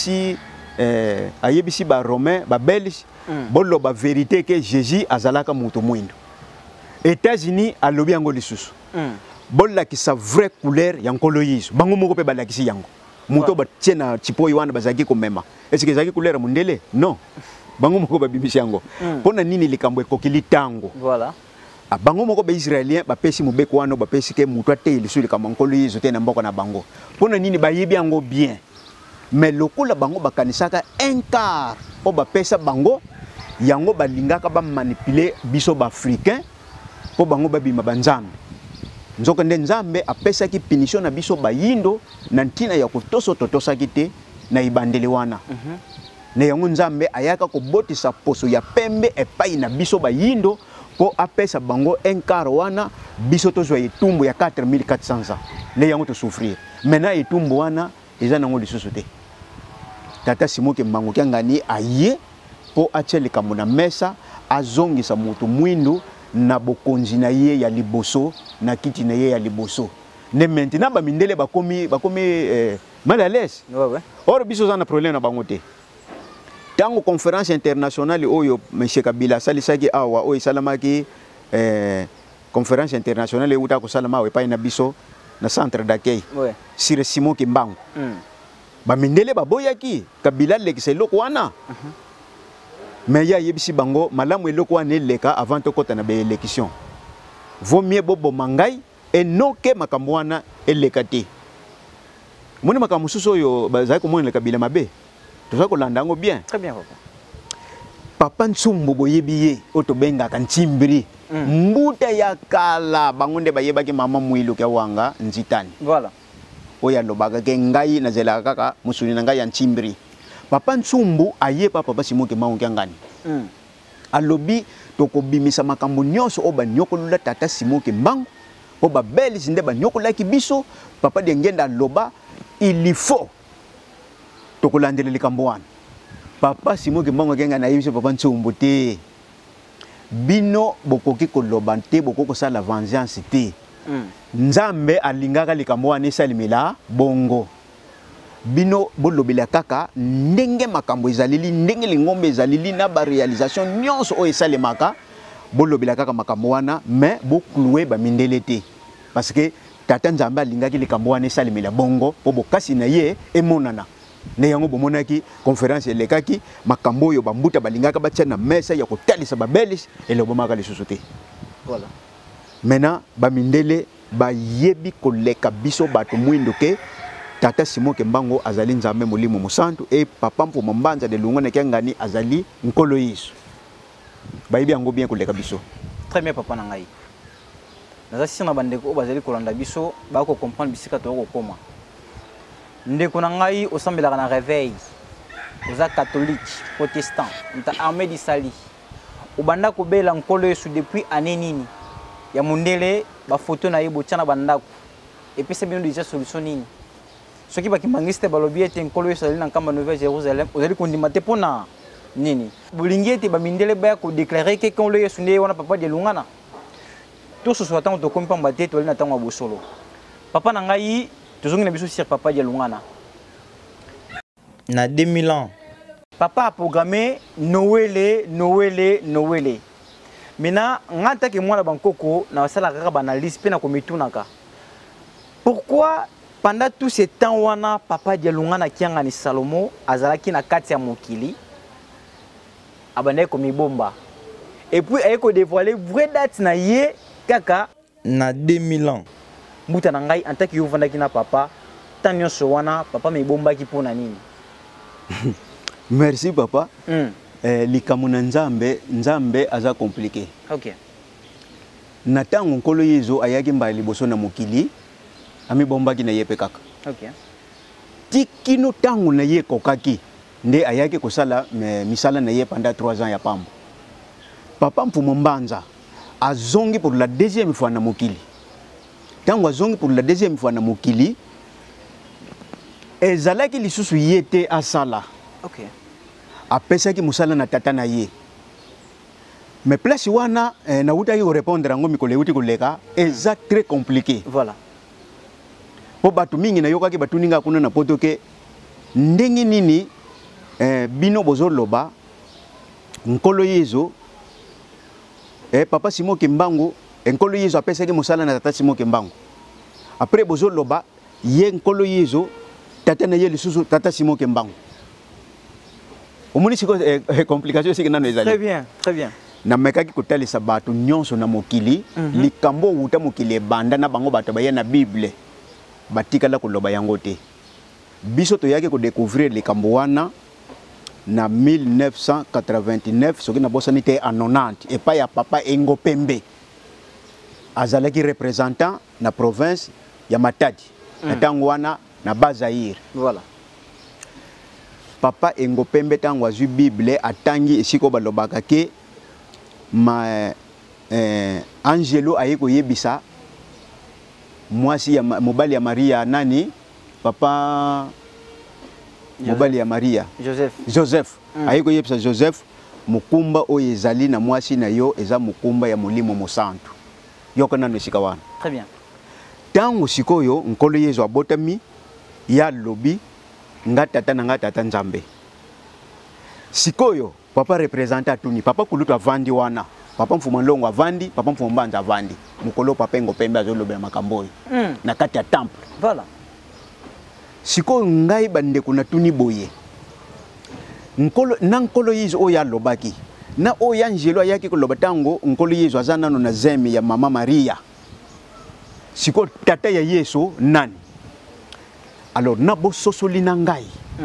ayebisi ba romain ba belge bolo ba vérité que Jésus azalaka mutu mwindo. États-Unis alobi yango lisusu. Bolla ki sa vraie couleur ya nkolo yiso. Bango moko pe balakisi yango. Muto ba tiena chipo yiwana bazaki ko mema. Est-ce que zaki couleur mundele? Non. Bango moko ba bibisi yango. Pona nini likambo ekokili tango. Voilà. Bango moko ba israélien ba pesi mobeko wana ba pesi ke muto ate lisu likambo nkolo yiso te na mboko na bango. Pona nini ba yebi yango bien. Mais lokola bango bakanisaka un quart o ba pesa bango yango balingaka ba manipuler biso ba africain po bango ba bima banzambe. Nzoka nde nzambe apesaki punition na biso bayindo na ntina ya kotoso totosaki te na ibandele wana. Na yango nzambe ayaka kobotisa poso ya pembe epai na biso bayindo po apesa bango un quart wana biso tozwa etumbu ya 4400 ans. Le yango to souffrir. Maintenant etumbu wana eza nango lisusu te. Tata Simoke Mbango Kiangani aye po atia likambo na mesa azongisa mutu mwindu na bokonzi na ye ya liboso na kiti na ye ya liboso. Ne maintenant ba mindele bakomi mal à l'aise. Ouais. Or biso za na problème na bango te. Tango conférence internationale oyo monsieur Kabila salisaki awa oyo salamaki conférence internationale uta ko salama we pa na biso na centre d'accueil. Ouais. Sire Simoke Mbango. Ba mindele baboyaki Kabila lekise loko wana. Mais ya yebisi bango malamu eloko wana eleka avant to kota na be élection. Vaut mieux bobo mangai et non que makambo wana eleka te. Moni makambo suso yo bazai ko mona Kabila mabe. Toza ko landa ngo bien. Très bien papa. Papa Nsumbu boyebiye otobenga kantimbiri. Mbuta ya kala bangonde bayebaki mama mwilu ke wanga nzitani. Voilà. Oya lobaga ke ngai na zela kaka musuni na ngai ya ntimbiri. Papa Nsumbu aye papa Simoke Mbango Kiangani. Alobi toko bimisa makambo nyonso oba nyokolula tata Simoke Mbango po ba belisi nde ba nyokolaki biso papa de ngenda loba il faut tokolandela likambo wana papa Simon Kimbangu kenga na yibiso papa Ntsumbu te bino bokoki koloba te bokoko sala vengeance te Nzambe alingaka likambo wana esalimela bongo bino bolobela kaka ndenge makambo ezalili ndenge lingombe ezalili na ba réalisation nyonso o esalemaka bolobela kaka makambo wana mais boklouer ba mindele te parce que tata Nzambe alingaki likambo wana esalimela bongo po bokasi na ye emonana ne yango bomonaki conférence elekaki makambo yo bambuta balingaka batia na mesa ya kotalisa babelis elobomaka lisusu te voilà maintenant ba mindele ba yebi koleka biso bato mwindo ke tata Simon Kimbangu azali Nzambe molimo musantu et papa Mfuma Mbanza de Lungone Kengani azali nkolo Yesu bayibi yango bien koleka biso très bien papa nangai naza sina bandeko bazali kolanda biso ba ko comprendre bisika to ko koma ndeko nangai osambelaka na réveil oza catholique protestant nta armée d'Isali obanda ko bela nkolo Yesu depuis année nini ya mundele ba photo na yebo tshana bandako et puis c'est bien déjà solution nini soki bakimbangiste balobi ete nkolo Yesu ali na nkamba Nouvelle Jérusalem ozali kondima te pona nini bolingi ete bamindele baya ko déclarer que nkolo Yesu nde wana papa de lungana tout ce soit tant to kompa mbate to ali na tango bosolo papa na ngai tozongi na biso sur papa de lungana na 2000 ans papa a programmé Noël. Maintenant ngata ke mwana bankoko na basala kaka banalise pe na komitunaka pourquoi pendant tout ce temps wana papa Dialungana kianga ni Salomo azalaki na kati ya mokili abandai komibomba et puis ayeko dévoiler vraie date na ye kaka na 2000 ans mbuta na ngai antaki yovandaki na papa tanyo so wana papa mibomba ki pona nini merci papa likamu na Nzambe aza compliqué OK na tango nkolo Yesu ayaki mbali liboso na mokili amibombaki na ye pe kaka OK tikino tango na ye kokaki nde ayaki kosala misala na ye pendant 3 ans ya pambo papa Mfuma Mbanza azongi pour la deuxième fois na mokili tango azongi pour la deuxième fois na mokili ezalaki lisusu yete asala OK apesaki musala na tata na ye mais place wana na utaki ko répondre ngo mikole uti koleka eza très compliqué voilà po batu mingi na yokaki batuninga kuna na potoke ndenge nini bino bozoloba nkolo Yesu papa Simon Kimbangu nkolo Yesu apesaki musala na tata Simon Kimbangu après bozoloba ye nkolo Yesu tata na ye lisusu tata Simon Kimbangu omoni siko complication siko nano ezali très bien na mekaki kotalisa bato nyonso na mokili likambo uta mokili banda na bango bato baya na Bible batikala koloba yango te biso to yake ko découvrir likambo wana na 1989 soki na bosani te en 90 et pas ya papa Engo Pembe azalaki représentant na province ya Matadi na tango wana na Bazaïr voilà papa Engo Pembe tango azu Bible atangi esiko balobaka ke ma Angelo ayeko yebisa mwasi ya mobali ya Maria nani papa mobali ya Maria Joseph ayeko yebisa Joseph mukumba oyo ezali na mwasi na yo eza mukumba ya molimo mosantu yoko nano esika wana très bien tango sikoyo nkolo Yesu abotami ya lobi nga tata Nzambe sikoyo papa representa tuni papa kulutu avandi wana papa Mfuma Longo avandi papa Mfuma Mbanza avandi mukolo papa Engo Pembe azolobela makambo na kati ya temple voilà sikoyo ngai bandeko na tuni boye nkolo Yesu oya lobaki na oya Angelo ayaki koloba tango nkolo Yesu azanano na zemi ya mama Maria siko tata ya Yesu nani alors na bososoli na ngai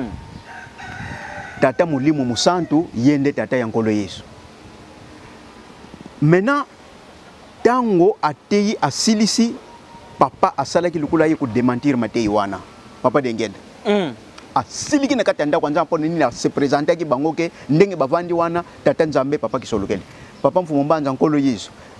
tata molimo musantu yende tata ya nkolo Yesu maintenant tango atei asilisi papa asalaki lukula ye ko démentir matei wana papa dengenda asiliki na kati ndako nzampo nini na se présenter ki bango ke ndenge bavandi wana tata Nzambe papa kisolokeli papa Mfuma Mbanza nkolo Yesu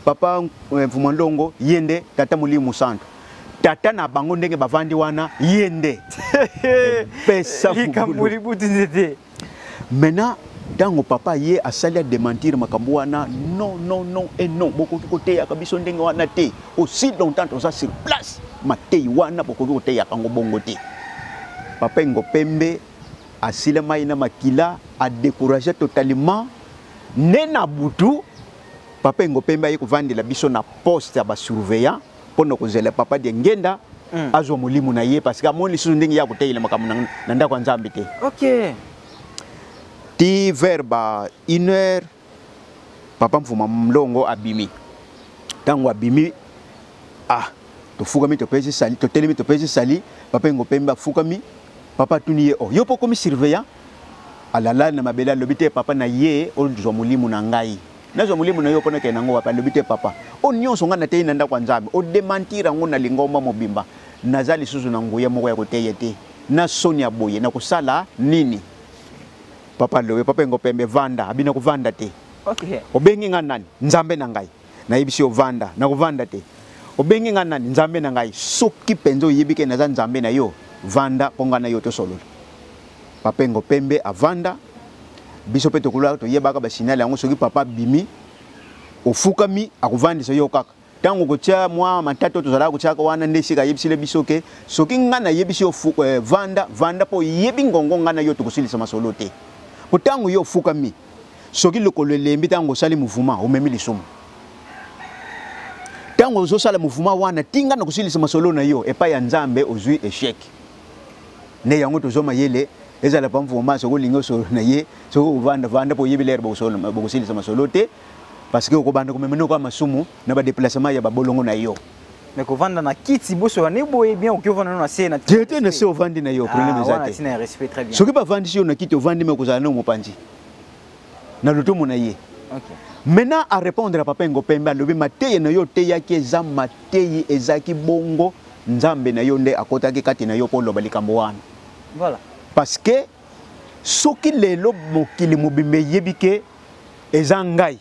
papa Mfumandongo yende tata Mulimu Santo tata na bango ndenge bavandi wana yende pesa Likambuli buti nzete. Maintenant tango papa ye asali a démentir makambo wana non non non et non bokoki koteya kabiso ndenge wana te aussi longtemps toza sur place matei wana bokoki koteya kango bongo te papa Ngopembe asila maina makila a découragé totalement nena butu papa Ngopembe aye kovandela biso na poste ya ba surveillant pono kozela papa de ngenda azwa mulimu na ye parce que amoni lisusu ndenge ya koteya makambo na ndako nzambe te. OK. Ti verba 1 heure papa Mfumandongo abimi tango abimi tofukami topesi sali totelemi topesi sali papa Ngopembe afukami papa tuni ye yo po komi surveillant alala na mabela lobite papa na ye ozwa mulimu na ngai nazwa mulimu na yo pona ke nango papa lobite papa nyonso nga na te na ndako nzambe o démentir ngo na lingomba mobimba nazali suzu na nguya moko ya koteya te na Sonia boye na kusala nini papa lowe papa Ngopembe vanda abina kuvanda te. OK. Obengi nga nani nzambe na ngai na yebisi ovanda na kuvanda te obengi nga nani nzambe na ngai soki penzo yebike na nzambe na yo vanda ponga na yo to solo papa Ngopembe avanda biso pe tokula to yebaka ba signal yango soki papa bimi ofukami akuvandisa yo kaka tango kotia mwa matatu tozala kotia ko wana ndesika yebisile biso ke soki nga na yebisi vanda po yebi ngongo nga na yo to kosilisa masolo te potango yo ofukami soki lokolo lembi tango sali mouvement omemi lisumu tango zo sala mouvement wana tinga na kosilisa masolo na yo epa ya nzambe ozui échec ne yango tozoma yele ezala pa mouvement soko lingo solo na ye soko vanda po yebi lere bokosilisa masolo te parce que okobanda komemeno kwa masumu na ba déplacement ya babolongo na yo mais kovanda na kiti boso ne boye bien okivona na se na tete na se ovandi na yo problème ezate wana respect très bien soki ba vandi si yo na kiti ovandi me kozala no mopanzi na lutomo na ye. OK. Maintenant à répondre à papa Ngopembe alobi mateye na yo te yaki eza mateye ezaki bongo nzambe na yo nde akotaki kati na yo po loba likambo wana. Voilà. Parce que soki lelo mokili mobimba yebike eza ngai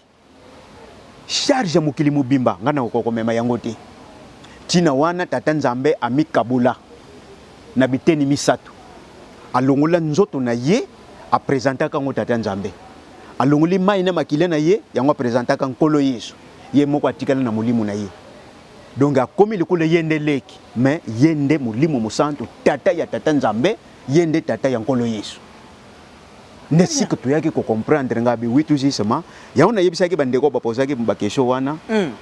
charge mokili mobimba ngana kokomema yango te tina wana tata nzambe amikabula na biteni misato alongola nzoto na ye a présenter kango tata nzambe alongoli mai na makile na ye yango présenter kan nkolo Yesu ye moko atikala na mulimu na ye donc akomi likolo yende leki mais yende mulimu musantu tata ya tata nzambe yende tata ya nkolo Yesu nesiko to yaki ko comprendre ngabi witu justement yaona yebisaki bandeko bapozaki mbakesho wana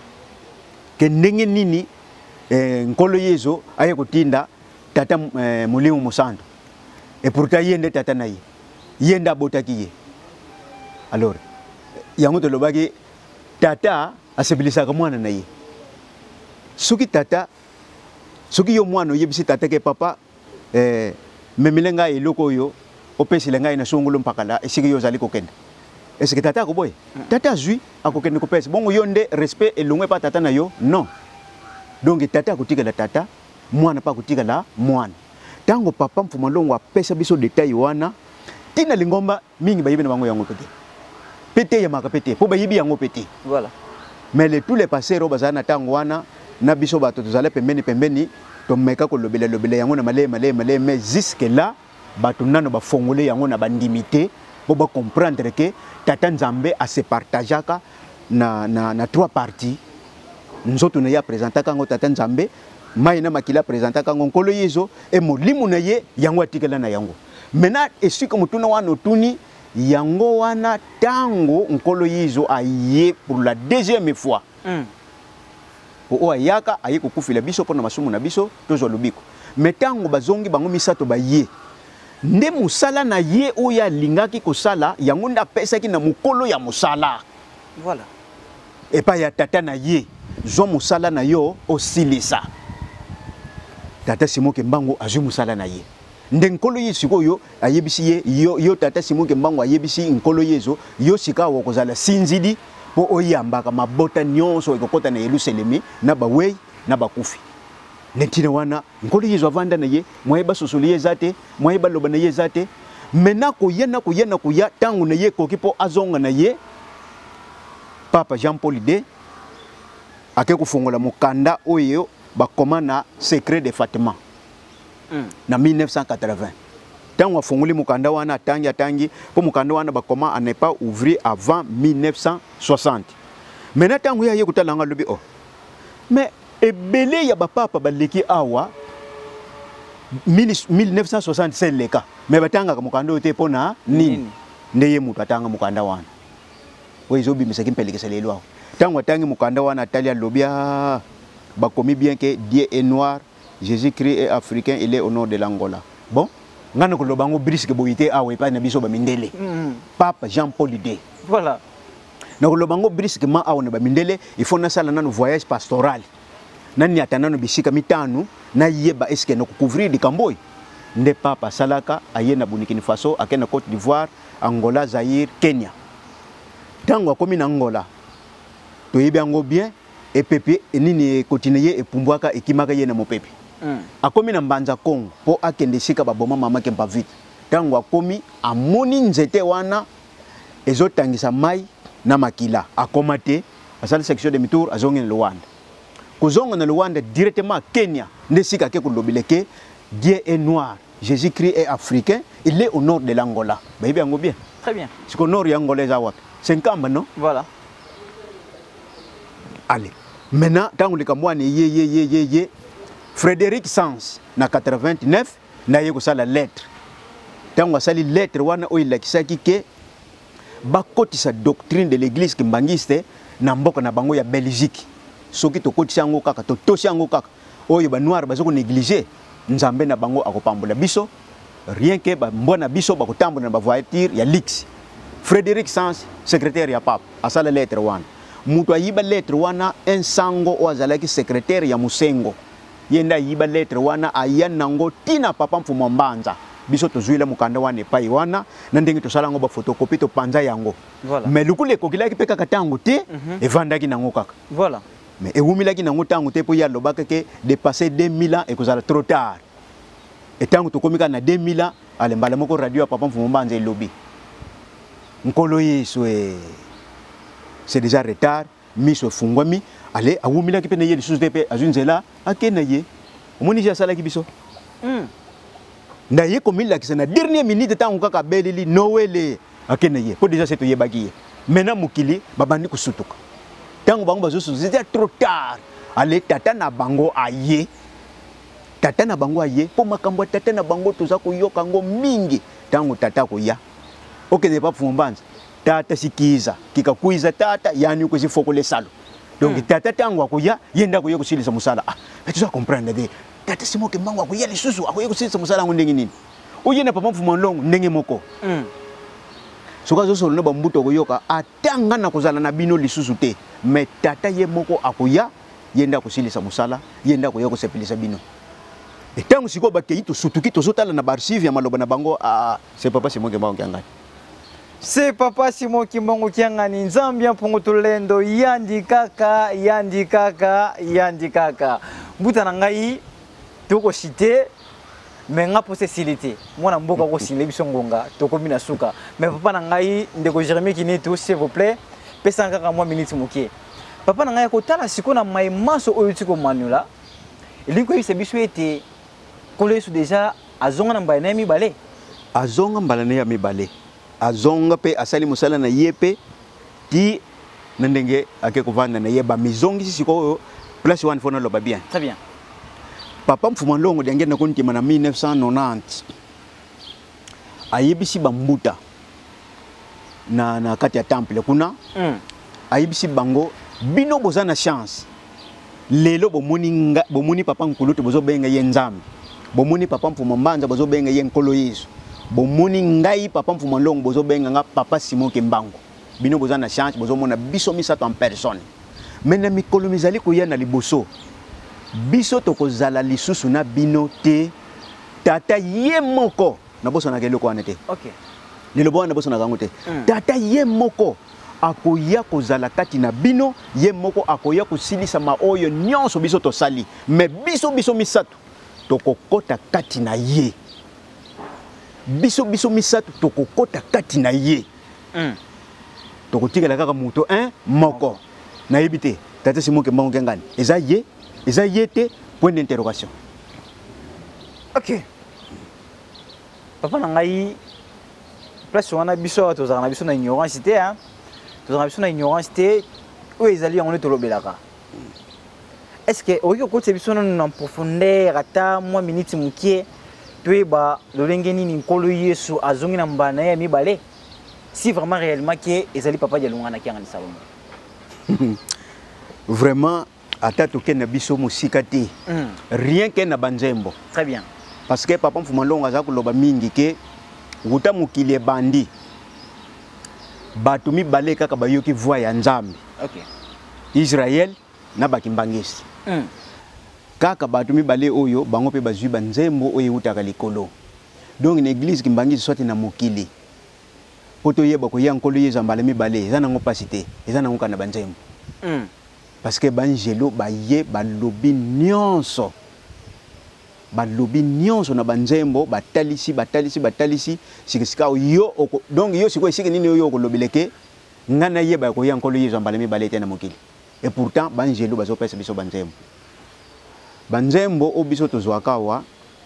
ke ndenge nini nkolo Yesu aye kotinda tata mulimu musantu et pourtant yende tata na ye yenda botaki ye. Alors yango to lobaki tata asebilisaka mwana na ye soki tata soki yo mwana yebisi tata ke papa memelenga eloko yo opesile ngai na songolo mpakala esiki yo zali kokenda est-ce que tata akoboye tata azwi akokende kopesa bongo yo nde respect elongwe pa tata na yo non donc tata akotikala tata mwana pa akotikala mwana tango papa Mfumandongo apesa biso detail wana tina lingomba mingi bayibi na bango yango pete pete ya maka pete po bayibi yango pete. Voilà. Mais tous les passeurs bazana tango wana na biso bato tozala pembeni to meka ko lobela yango na male mais jusque là bato nano ba fongole yango na bandimité po ba comprendre que tata nzambe a se partageaka na trois parties nzoto na ya présenter kango tata nzambe mai na makila présenter kango nkolo Yesu et molimu na ye yango atikela na yango. Maintenant esiko mutuna wana otuni yango wana tango nkolo Yesu aye pour la deuxième fois o ayaka aye kokufila biso pona masumu na biso tozo lobiko mais tango bazongi bango misato baye nde musala na ye oya lingaki kosala yango nda pesaki na mukolo ya musala. Voilà. Et pa ya tata na ye zo musala na yo osilisa tata Simoke Mbango azwi musala na ye nde nkolo Yesu koyo ayebisi ye yo tata Simoke Mbango ayebisi nkolo Yesu yo sika wokozala sinzidi po oyambaka mabota nyonso ekokota na Yerusalemi na bawei na bakufi netina wana nkolo Yesu avanda na ye moyeba sosoli ye zate moyeba loba na ye zate mena ko yena tangu na ye koki po azonga na ye Papa Jean Paul II ake kufongola mukanda oyo bakoma na secret de Fatima na 1980 tango afongoli mukanda wana atangi po mukanda wana bakoma a ne pas ouvrir avant 1960 maintenant tango ya kutalanga lobi mais ebele ya bapapa baleki awa 1960 leka mais batanga ka mukanda ote pona nini ndeye mutu atanga mukanda wana oyo bimisa kimpelekesa lelo awa tango atangi mukanda wana atalia lobia bakomi bien que Dieu est noir, Jésus-Christ est africain, il est au nord de l'Angola. Bon, ngana ko lobango brisque boité awe pa na biso ba mindele. Papa Jean-Paul II. Voilà. Na ko lobango brisque ma awe na ba mindele, il faut na sala na voyage pastoral. Nani atana no bisika mitanu na yeba eske no couvrir di Kamboy. Nde papa salaka aye na Burkina Faso, akena Côte d'Ivoire, Angola, Zaïre, Kenya. Tango akomi na Angola. To yebango bien et pepe nini continuer et pumbwaka ekimaka ye na mopepe akomi na mbanza Congo po akende sika baboma mama ke mpa vite tango akomi amoni nzete wana ezotangisa mai na makila akomate asala section de mitour azongi na Luanda kuzonga na Luanda directement Kenya nde sika ke kulobileke Dieu est noir Jésus-Christ est africain il est au nord de l'Angola bayibi yango bien Très bien. Siko nord ya Angola za wapi Senkamba non Voilà. Allez. Maintenant, tant que le Frédéric Sans, na 89, na yé la lettre. Tant que sali lettre, wana o il a kisaki ke bakoti sa doctrine de l'église kimbangiste na mboka na bango ya Belgique. Soki to koti sango kaka to tosi sango kaka. Oyo ba noir bazoko négliger nzambe na bango akopambola biso. Rien que ba mbona biso bakotambola na ba voiture ya Lix. Frédéric Sans, secrétaire ya pape, asala lettre wana. Mutu ayiba lettre wana ensango wazalaki secrétaire ya Musengo yenda yiba lettre wana ayanango tina papa mfumo mbanza biso tozuila mukanda wana epai wana na ndenge tosala ngo ba photocopie to panza yango Voilà. mais lukule kokilaki peka katango te evandaki nango kaka Voilà. mais ewumilaki nango tango te po ya lobaka ke dépasser 2000 ans ekozala trop tard et tango tokomika na 2000 ans ale mbala moko radio ya papa mfumo mbanza elobi nkolo yesu c'est déjà retard miso fungwami ale awumila kipene ye lisusu tepe azunzela akena ye omoni ja sala kibiso nda ye komila kisana dernière minute tango kaka belili nowele akena ye po déjà c'est to yebaki ye mena mukili babandi kusutuka tango bango bazosu c'était trop tard ale tata na bango aye po makambo tata na bango toza koyoka ngo mingi tango tata ko ya okende pa fumbanza tata sikiza kikakuiza tata yani uko zifokole salo donc tata tango akoya yenda koyo kusilisa musala mais tu dois comprendre de tata simoke mbango akoya lisusu akoya kusilisa musala ngo ndenge nini uyena papa mfumo longo ndenge moko soka zo solo ba mbuto koyoka atanga na kozala na bino lisusu te mais tata ye moko akoya yenda kusilisa musala yenda koyo kusepelisa bino et tango siko bakei to sutuki to zotala na archive ya maloba na bango c'est papa simoke mbango kyangani. C'est papa Simon Kimbongo Kiangani Nzambia Pongotolendo Yandi Kaka Buta na ngai toko cité mais nga possibilité mwana mboka ko sile biso ngonga toko mina suka mais papa na ngai ndeko Jérémie Kinitu s'il vous plaît pesa kaka moi minute mokie papa na ngai ko tala siko na mai maso oyo tiko manula elinko yise biso ete kolesu déjà azonga na mbana mi balé azonga mbala na mi balé azonga pe asali musala na yepe ti ndenge ake kovanda na yeba mizongi siko place one fona loba bien. Très bien. Papa mfuma longo de ngena konti mana 1990 ayebisi bambuta na kati ya temple kuna ayebisi bango bino bozana chance lelo bomoni papa nkulutu bozo benga ye nzambe bomoni papa mfuma mbanza bozo benga ye nkolo Yesu bomoni ngai papa mfuma longo bozo benga nga papa Simon Kimbango bino bozana chance bozo mona biso misato en personne mena mikolo mizali ko ya na liboso biso tokozala lisusu na bino te tata ye moko na boso na keloko wana te. OK. Lelo bona boso na kango te. Tata ye moko akoya kozala kati na bino ye moko akoya kosilisa ma oyo nyonso biso tosali me biso misato tokokota kati na ye biso misato tokokota kati na ye tokotikela kaka muto moko na yebite tata Simon Kimbangu Kengani eza ye te point d'interrogation. OK. Papa nangai place wana biso tozana biso na ignorance te hein. Tozana biso na ignorance te o ezali on est tolobelaka. Est-ce que au côté biso na en profondeur ata moi minute mukie toyeba lolenge nini nkolo Yesu azongi na mbana ya mibale si vraiment réellement que ezali papa dialunga na kianga ni Salomo. Vraiment ata toke na biso musika te. Rien que na banzembo. Très bien. Parce que papa Mfumalongo aza kuloba mingi ke wuta mukili bandi batu mibale kaka bayoki voix ya Nzambe. OK. Israël na bakimbangisi. Kaka batu mibale oyo bango pe bazwi banzembo oyo utaka likolo. Donc une église kimbangisi soit na mukili. Poto yeba ko yankolo yezambala mibale eza nango pasité eza nango kana banzembo. Parce que banjelo baye balobi nyonso. Balobi nyonso na banzembo batalisi sikisika yo donc yo siko siki nini yo ko lobileke ngana yeba ko yankolo yezambala mibale te na mukili. Et pourtant banjelo bazo pesa biso banzembo. Banzembo obiso tozwaka wa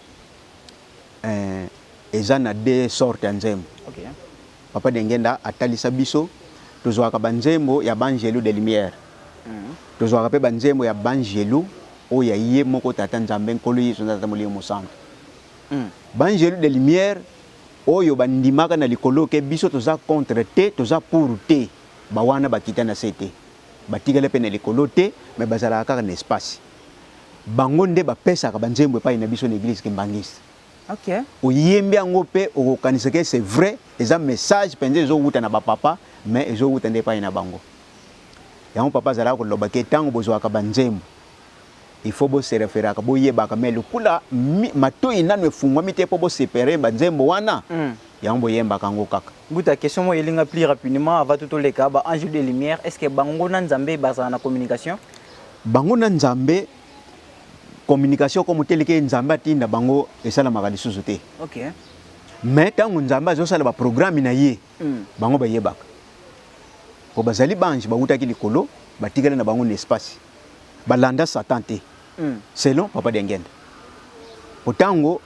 eza na deux sortes nzembo. OK. Papa Dengenda atalisa biso tozwaka banzembo ya banjelo de lumière. Tozwaka pe banzembo ya banjelo o ya ye moko tata Nzambe nkolo Yesu tata molimo mosantu. Banjelo de lumière oyo bandimaka na likolo ke biso toza contre te toza pour te bawana bakita na sete batigale pe na likolo te mais bazala kaka na espace. Bango nde bapesaka banzembo epai na biso na église kimbangisi. OK. Oyembi yango pe okokanisa ke c'est vrai eza message penze ezo wuta na bapapa mais ezo wuta nde epai na bango. Yango papa zala ko loba ke tango bozwaka banzembo il faut bo se référer ka bo yebaka mais lokula matoi nanu efungwami te po bo séparer banzembo wana. Yango bo yembaka ngo kaka. Guta question mo elinga plus rapidement avant tout le cas ba ange de lumière est-ce que bango na Nzambe baza na communication? Bango na Nzambe communication comme tel que Nzambe atinda bango esala magalisusu te. OK. Mais tango Nzambe azosala ba programme na ye bango ba yebaka. Po bazali banji ba utaki likolo batigala na bango n'espace. Balanda Satan te. Selon papa Dengenda. Otango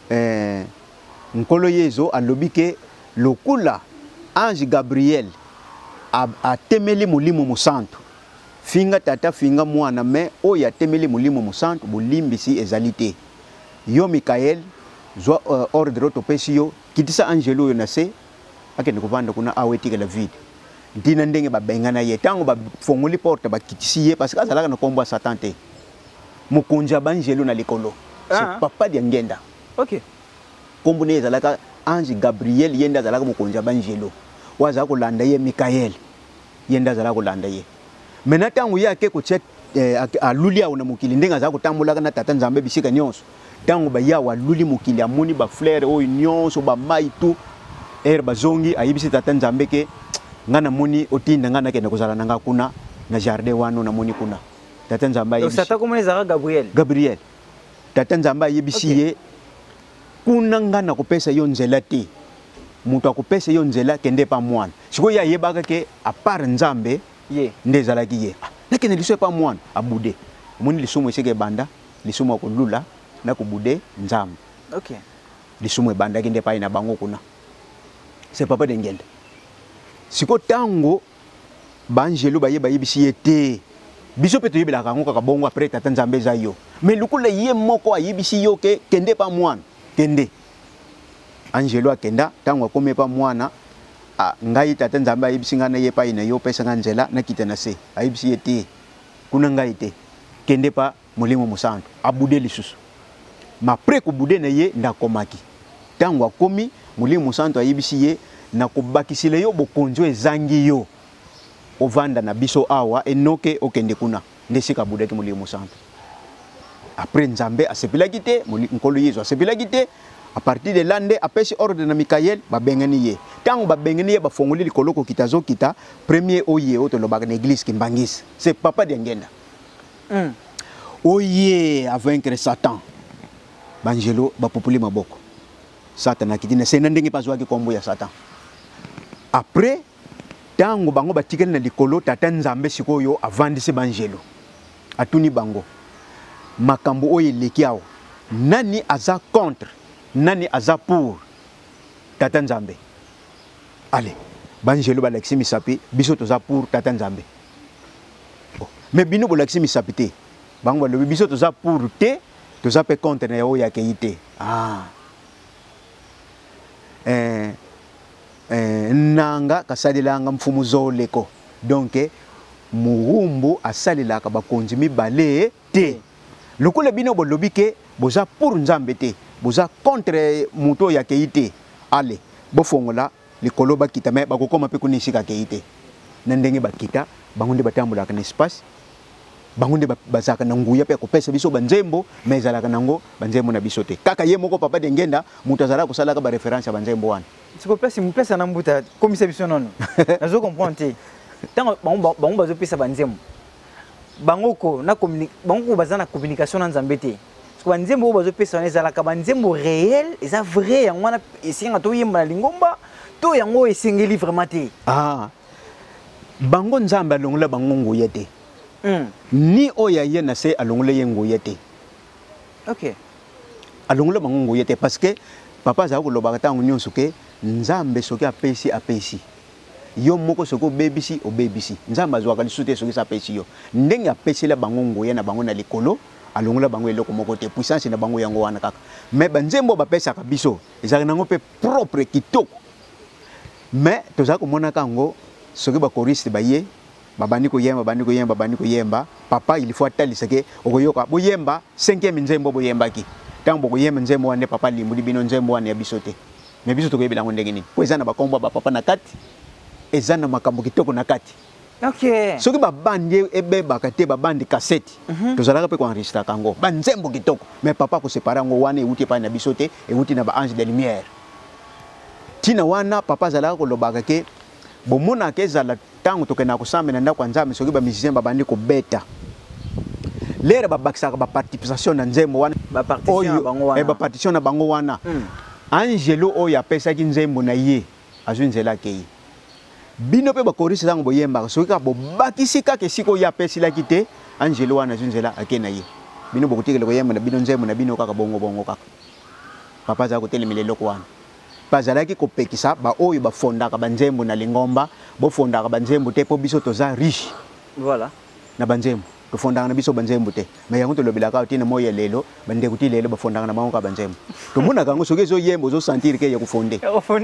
nkolo Yesu alobi ke lokula ange Gabriel a temeli molimo mosantu. Finga tata finga mwana me oya temeli molimo mosantu bolimbisi ezalite. Yo Mikael zwa ordre topesi yo kitisa angelo yo na se akende kovanda kuna awetika la vide. Dina ndenge babengana ye tango ba fongoli porte ba kitisi ye parce que azalaka na kombo Satan te. Mukunja banjelo na likolo. C'est papa Dengenda. OK. Kombo ne ezalaka ange Gabriel yenda azalaka mukunja banjelo. Waza ko landa ye Mikael yenda azalaka ko landa ye. Mena tango yake ko chet alulia ona mukili ndenga za kutambula na tata Nzambe bisika nyonso. Tango ba ya wa luli mukili amoni ba fleur o nyonso ba maitu herba zongi ayibisi tata Nzambe ke ngana moni otinda ngana kende kozala nanga kuna na jardin wano na moni kuna. Tata Nzambe ayibisi. Tata komone zaka Gabriel. Tata Nzambe ayibisi ye kuna ngana kopesa yo nzela te. Mutu akopesa yo nzela kende pa mwana. Siko ya yebaka ke a part Nzambe ye ndezalaki ye nakene liso pa mwana abude moni lisumu eseke banda lisumu akolula na kubude Nzambe. OK. Lisumu ebanda kende pa ina bango kuna. C'est papa Dengenda. Siko tango banjelo bayeba yebisi yete biso pe toyebela kango kaka bongo après tata Nzambe za yo mais lukula ye moko ayebisi yo ke kende pa mwana kende angelo akenda tango akome pa mwana ngai tata Nzambe ayibisi ngana ye pa ina yo pesa nganzela na kita na se ayibisi yete kuna ngai te kende pa molimo mosantu abude lisusu ma pre ko bude na ye ndakomaki tango akomi molimo mosantu ayibisi ye na kobakisile yo bokonjo ezangi yo ovanda na biso awa enoke okende kuna ndesika bude ki molimo mosantu après Nzambe asepelaki te nkolo Yesu asepelaki te. À partir de l'année, après ordre de Mikael, babengani ye. Tant babengani ye bafongoli likoloko kitazo kita, premier oye oto lobaka na église kimbangisi. C'est papa Dengenda. Oye à vaincre Satan. Banjelo bapopuli maboko. Satan akitina c'est ndenge pas zwa ki kombo ya Satan. Après tango bango batikeli na likolo tata nzambe sikoyo avandisi banjelo atuni bango makambo oyo eleki awo nani aza contre nani aza pour tata nzambe allez banjelo balakisi misapi biso toza pour tata nzambe mais bino bolakisi misapi te bango balobi biso toza pour te toza pe contre na oyo akei te nanga kasalelanga mfumu zoleko donc muhumbu asalelaka bakonzi mibale te lokola bino bolobi ke boza pour nzambe te boza contre muto ya keite ale bofongola likolo bakita me bakokoma pe kunisika keite na ndenge bakita bango nde batambulaka na espace bango nde bazaka na nguya pe kopesa biso banzembo mais ezalaka nango banzembo na biso te kaka ye moko papa de ngenda mutu azala kosalaka ba référence ya banzembo wana siko place mu place na mbuta komisa biso nono nazo comprendre te tango bango bazo pesa banzembo bango ko na bango ko bazana communication na nzambe te siko banzembo bazo pesa na ezalaka banzembo réel eza vrai yango wana esinga to yemba na lingomba to yango esengeli vraiment te bango nzambe alongola bango nguya te ni oya ye na se alongola ye nguya te OK alongola bango nguya te parce que papa za ko lobaka tango nyonso ke nzambe soki apesi yo moko soko bebisi obebisi nzambe azwaka lisute soki apesi yo ndenge apesela bango nguya na bango na likolo alongola bango eloko moko te puissance na bango yango wana kaka mais banzembo bapesaka biso ezaka nango pe propre kitoko mais toza komona kango soki ba choriste baye babandi koyemba papa il faut atalisa ke okoyoka boyemba 5e nzembo boyembaki tango boyemba nzembo wane papa limbuli bino nzembo wane ya biso te mais biso tokoyebela ngo ndenge nini po eza na bakombo ba papa na kati eza na makambo kitoko na kati OK soki babandi ebebaka te babandi cassette tozalaka pe koenregistra kango banzembo kitoko mais papa kosepara ngo wana euti epai na biso te euti na ba ange de lumière tina wana papa azalaka kolobaka ke bomona ke ezala tango tokenda kosamba na ndako ya nzambe soki bamusicien babandi kobeta lere babakisaka baparticipation na nzembo wana bapartition na bango wana angelo oyo apesaki nzembo na ye azwi nzela akei bino mpe bakorisi tango boyembaka soki kaka bobakisi kaka esika oyo apesilaki te angelo wana azwi nzela akei na ye bino bokotikela koyemba na bino nzembo na bino kaka bongo kaka papa azala kotelemela eloko wana bazalaki kopekisa ba oyo bafondaka banzembo na lingomba bofondaka banzembo te po biso toza riche voilà na banzembo tofondaka na biso banzembo te mais yango tolobelaka tina moya lelo bandeko ti lelo bafondaka na bango ka banzembo tomonaka yango soki ezoyemba ozosentir ke ya kofonde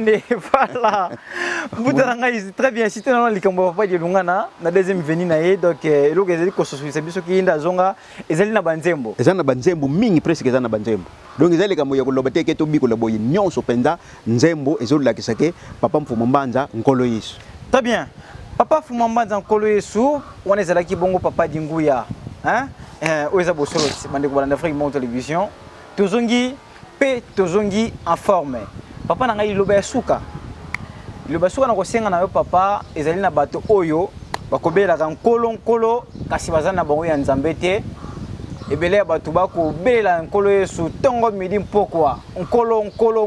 voilà mbuta ngai très bien cité na likambo papa de lungana na deuxième venue na ye donc eloko ezali kososolisa biso ki inda zonga ezali na banzembo mingi presque eza na banzembo donc ezali likambo ya koloba te ke tobikola boye nyonso penza nzembo ezolakisa ke papa mfumo mbanza nkolo yesu très bien papa mfumo mbanza nkolo yesu wana ezalaki bongo papa dinguya oyo eza bosolo bandeko balanda Afrique Monde Télévision tozongi en forme papa na ngai liloba ya suka na kosenga na yo papa ezali na bato oyo bakobelaka nkolo kasi baza na bango ya nzambe te ebele ya bato bakobelela nkolo yesu ntongo midi mpokwa nkolo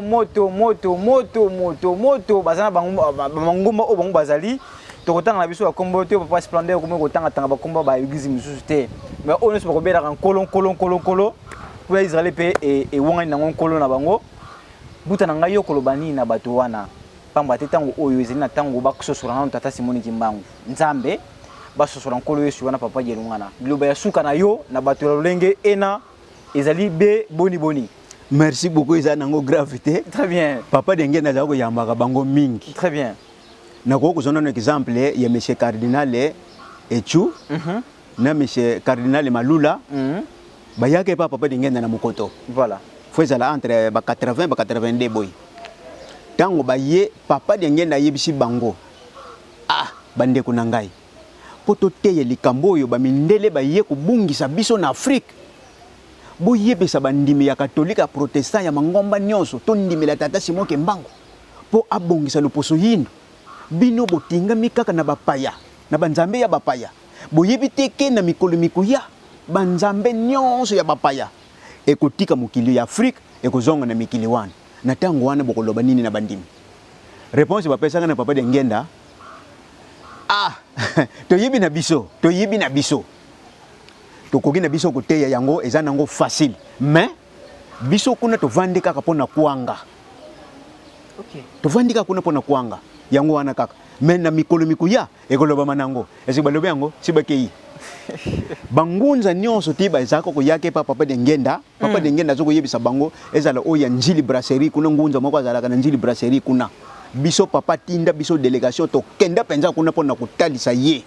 moto baza na bangumba oyo bango bazali tokotanga na biso bakombo te papa splendeur komi kotangatanga bakombo ba église mosusu te mais oyo nyonso bakobelaka nkolo po ya israele mpe ewongani nango nkolo na bango buta na ngai yo koloba nini na bato wana pamba te ntango oyo ezali na ntango bakososola nano tata simoni kimbangu nzambe basosola nkolo yesu wana papa gelungana liloba ya suka na yo na bato ya lolenge ena ezali be boni merci beaucoup eza nango gravité très bien papa de ngenda azala koyambaka bango mingi très bien nakoki kozona na exemple ya monsieur cardinal echu na monsieur cardinal malula bayaka epa papa de ngenda na mokoto voilà faut ezala entre ba 80 ba 82 boy tango baye papa de ngenda yebisi bango bandeko na ngai poto teye likambo oyo bamindele baye kobungisa biso na Afrique boyebisa bandimi ya katolika protestant ya mangomba nyonso tondimela tata Simon Kimbangu po abongisa loposo yino bino botingami kaka na bapaya na banzambe ya bapaya boyebi teke na mikolo mikuya banzambe nyonso ya bapaya ekotika mokili ya Afrique ekozonga na mikili wana na tango wana bokoloba nini na bandimi réponse bapesanga na papa de ngenda Ah, toyebi na biso, toyebi na biso. Tokoki na biso koteya yango eza nango facile. Mais biso kuna tovandi kaka pona kuanga. OK. Tovandi kaka kuna pona kuanga. Yango wana kaka. Mais na mikolo mikuya ekoloba manango. Esi balobe yango sibakei. Bangunza nyonso tiba ezako ko yake papa de ngenda, papa de ngenda zoko yebisa bango ezala oya njili brasserie kuna ngunza moko azala kana njili brasserie kuna. Biso papa tinda biso délégation to kenda penza kuna pona kotalisa ye.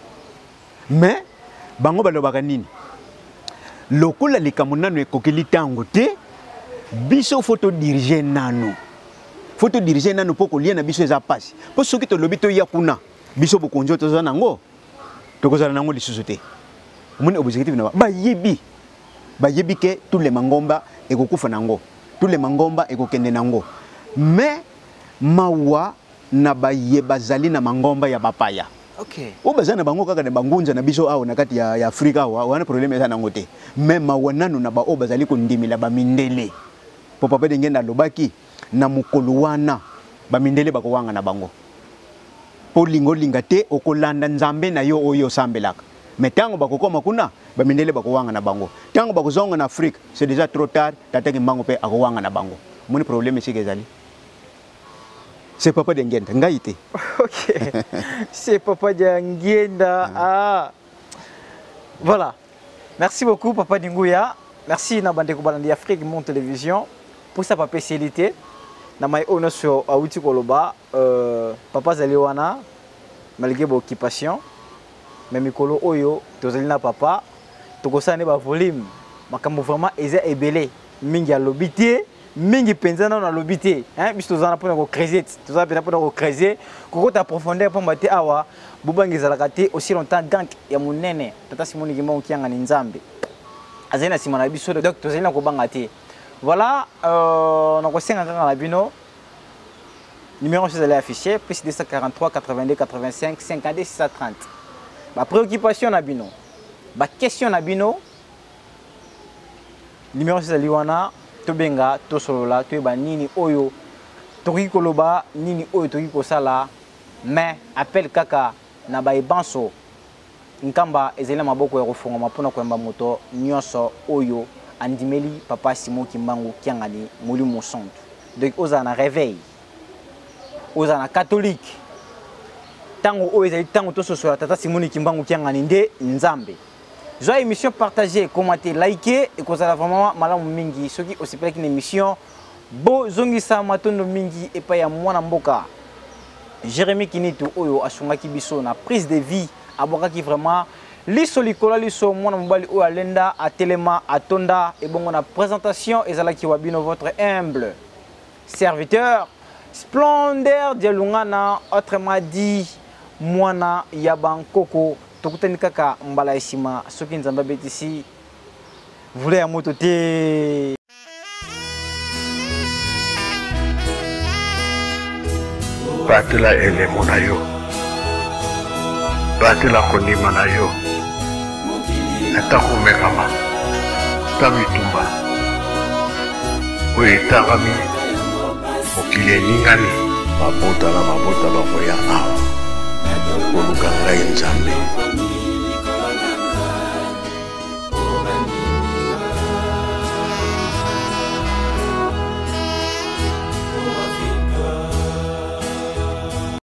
Mais bango balobaka nini? Lokola likambo nano ekokeli tango te biso photo diriger nano. Photo diriger nano poko lia na biso eza pasi. Po soki to lobi to ya kuna biso bokonjo to za nango. Tokozala nango lisusu te. Omoni objectif na ba yebi. Ba yebi ke tous les mangomba ekokufa nango. Tous les mangomba ekokende nango. Mais mawa na ba yebazali na mangomba ya bapaya. OK. O bazana bango kaka na bangunza na biso awo na kati ya Afrika wa wana problème eza nango te. Mais mawa nanu na ba o bazali ko ndimila ba mindele. Po papa de ngenda lobaki na mukolo wana ba mindele bakowanga na bango. Po lingo lingate okolanda nzambe na yo oyo sambelaka. Mais tango bakokoma kuna ba mindele bakowanga na bango. Tango bakozonga na Afrique, c'est déjà trop tard, tataki mbango pe akowanga na bango. Moni problème c'est kezali. C'est papa de ngenda ngaite. OK. C'est papa de ngenda. Ah. Voilà. Merci beaucoup papa Dinguya. Merci na bande ko balandi Afrique Mon Télévision pour sa spécialité. Na mai ono sur auti koloba papa zali wana malgré bo occupation mais mikolo oyo tozali na papa tokosane ba volume makambo vraiment eza ebele mingi alobité mingi penzana na lobité hein biso tozana pona ko creuser tozana pena pona ko creuser ko ta profondeur pour mate awa bubangiza la kate aussi longtemps gank ya munene tata simoni kimba okianga ni nzambe azena simana biso donc tozali na ko banga te. Voilà, on a reçu un grand numéro chez les affichés, plus 243 82 85 52 630. Ma préoccupation na bino, ma question na bino, numéro chez les wana, to benga, to solola, to ba nini oyo, toki koloba, nini oyo toki kosala, mais appel kaka na ba ibanso, nkamba ezela maboko ya kofunga mapona kwemba moto nyonso oyo. Andimeli papa Simon Kimbangu Kiangani Mouli Monsonto. Donc aux en réveil. Aux en catholique. Tango oezali tango to sur la tata Simon Kimbangu Kiangani nde nzambe. Joie émission partagée, commentez, likez et que ça va vraiment malamu mingi. Ceux qui aussi plaît une émission bo zongisa matondo mingi et pas ya mwana mboka. Jérémy Kinitu oyo asunga kibiso na prise de vie aboka qui vraiment liso likola liso mwana mobali o alenda atelema atonda et bon on a présentation ezala ki wabino votre humble serviteur Splendeur Dialungana autrement dit mwana yabankoko tokutani kaka mbala esima soki nzamba betisi voulez ya moto te batela elemo na yo batela kondima na yo ata komekama ta bitumba oyo etangami mokili eningani mabota na mabota bakoya awa koluka ngai nzambe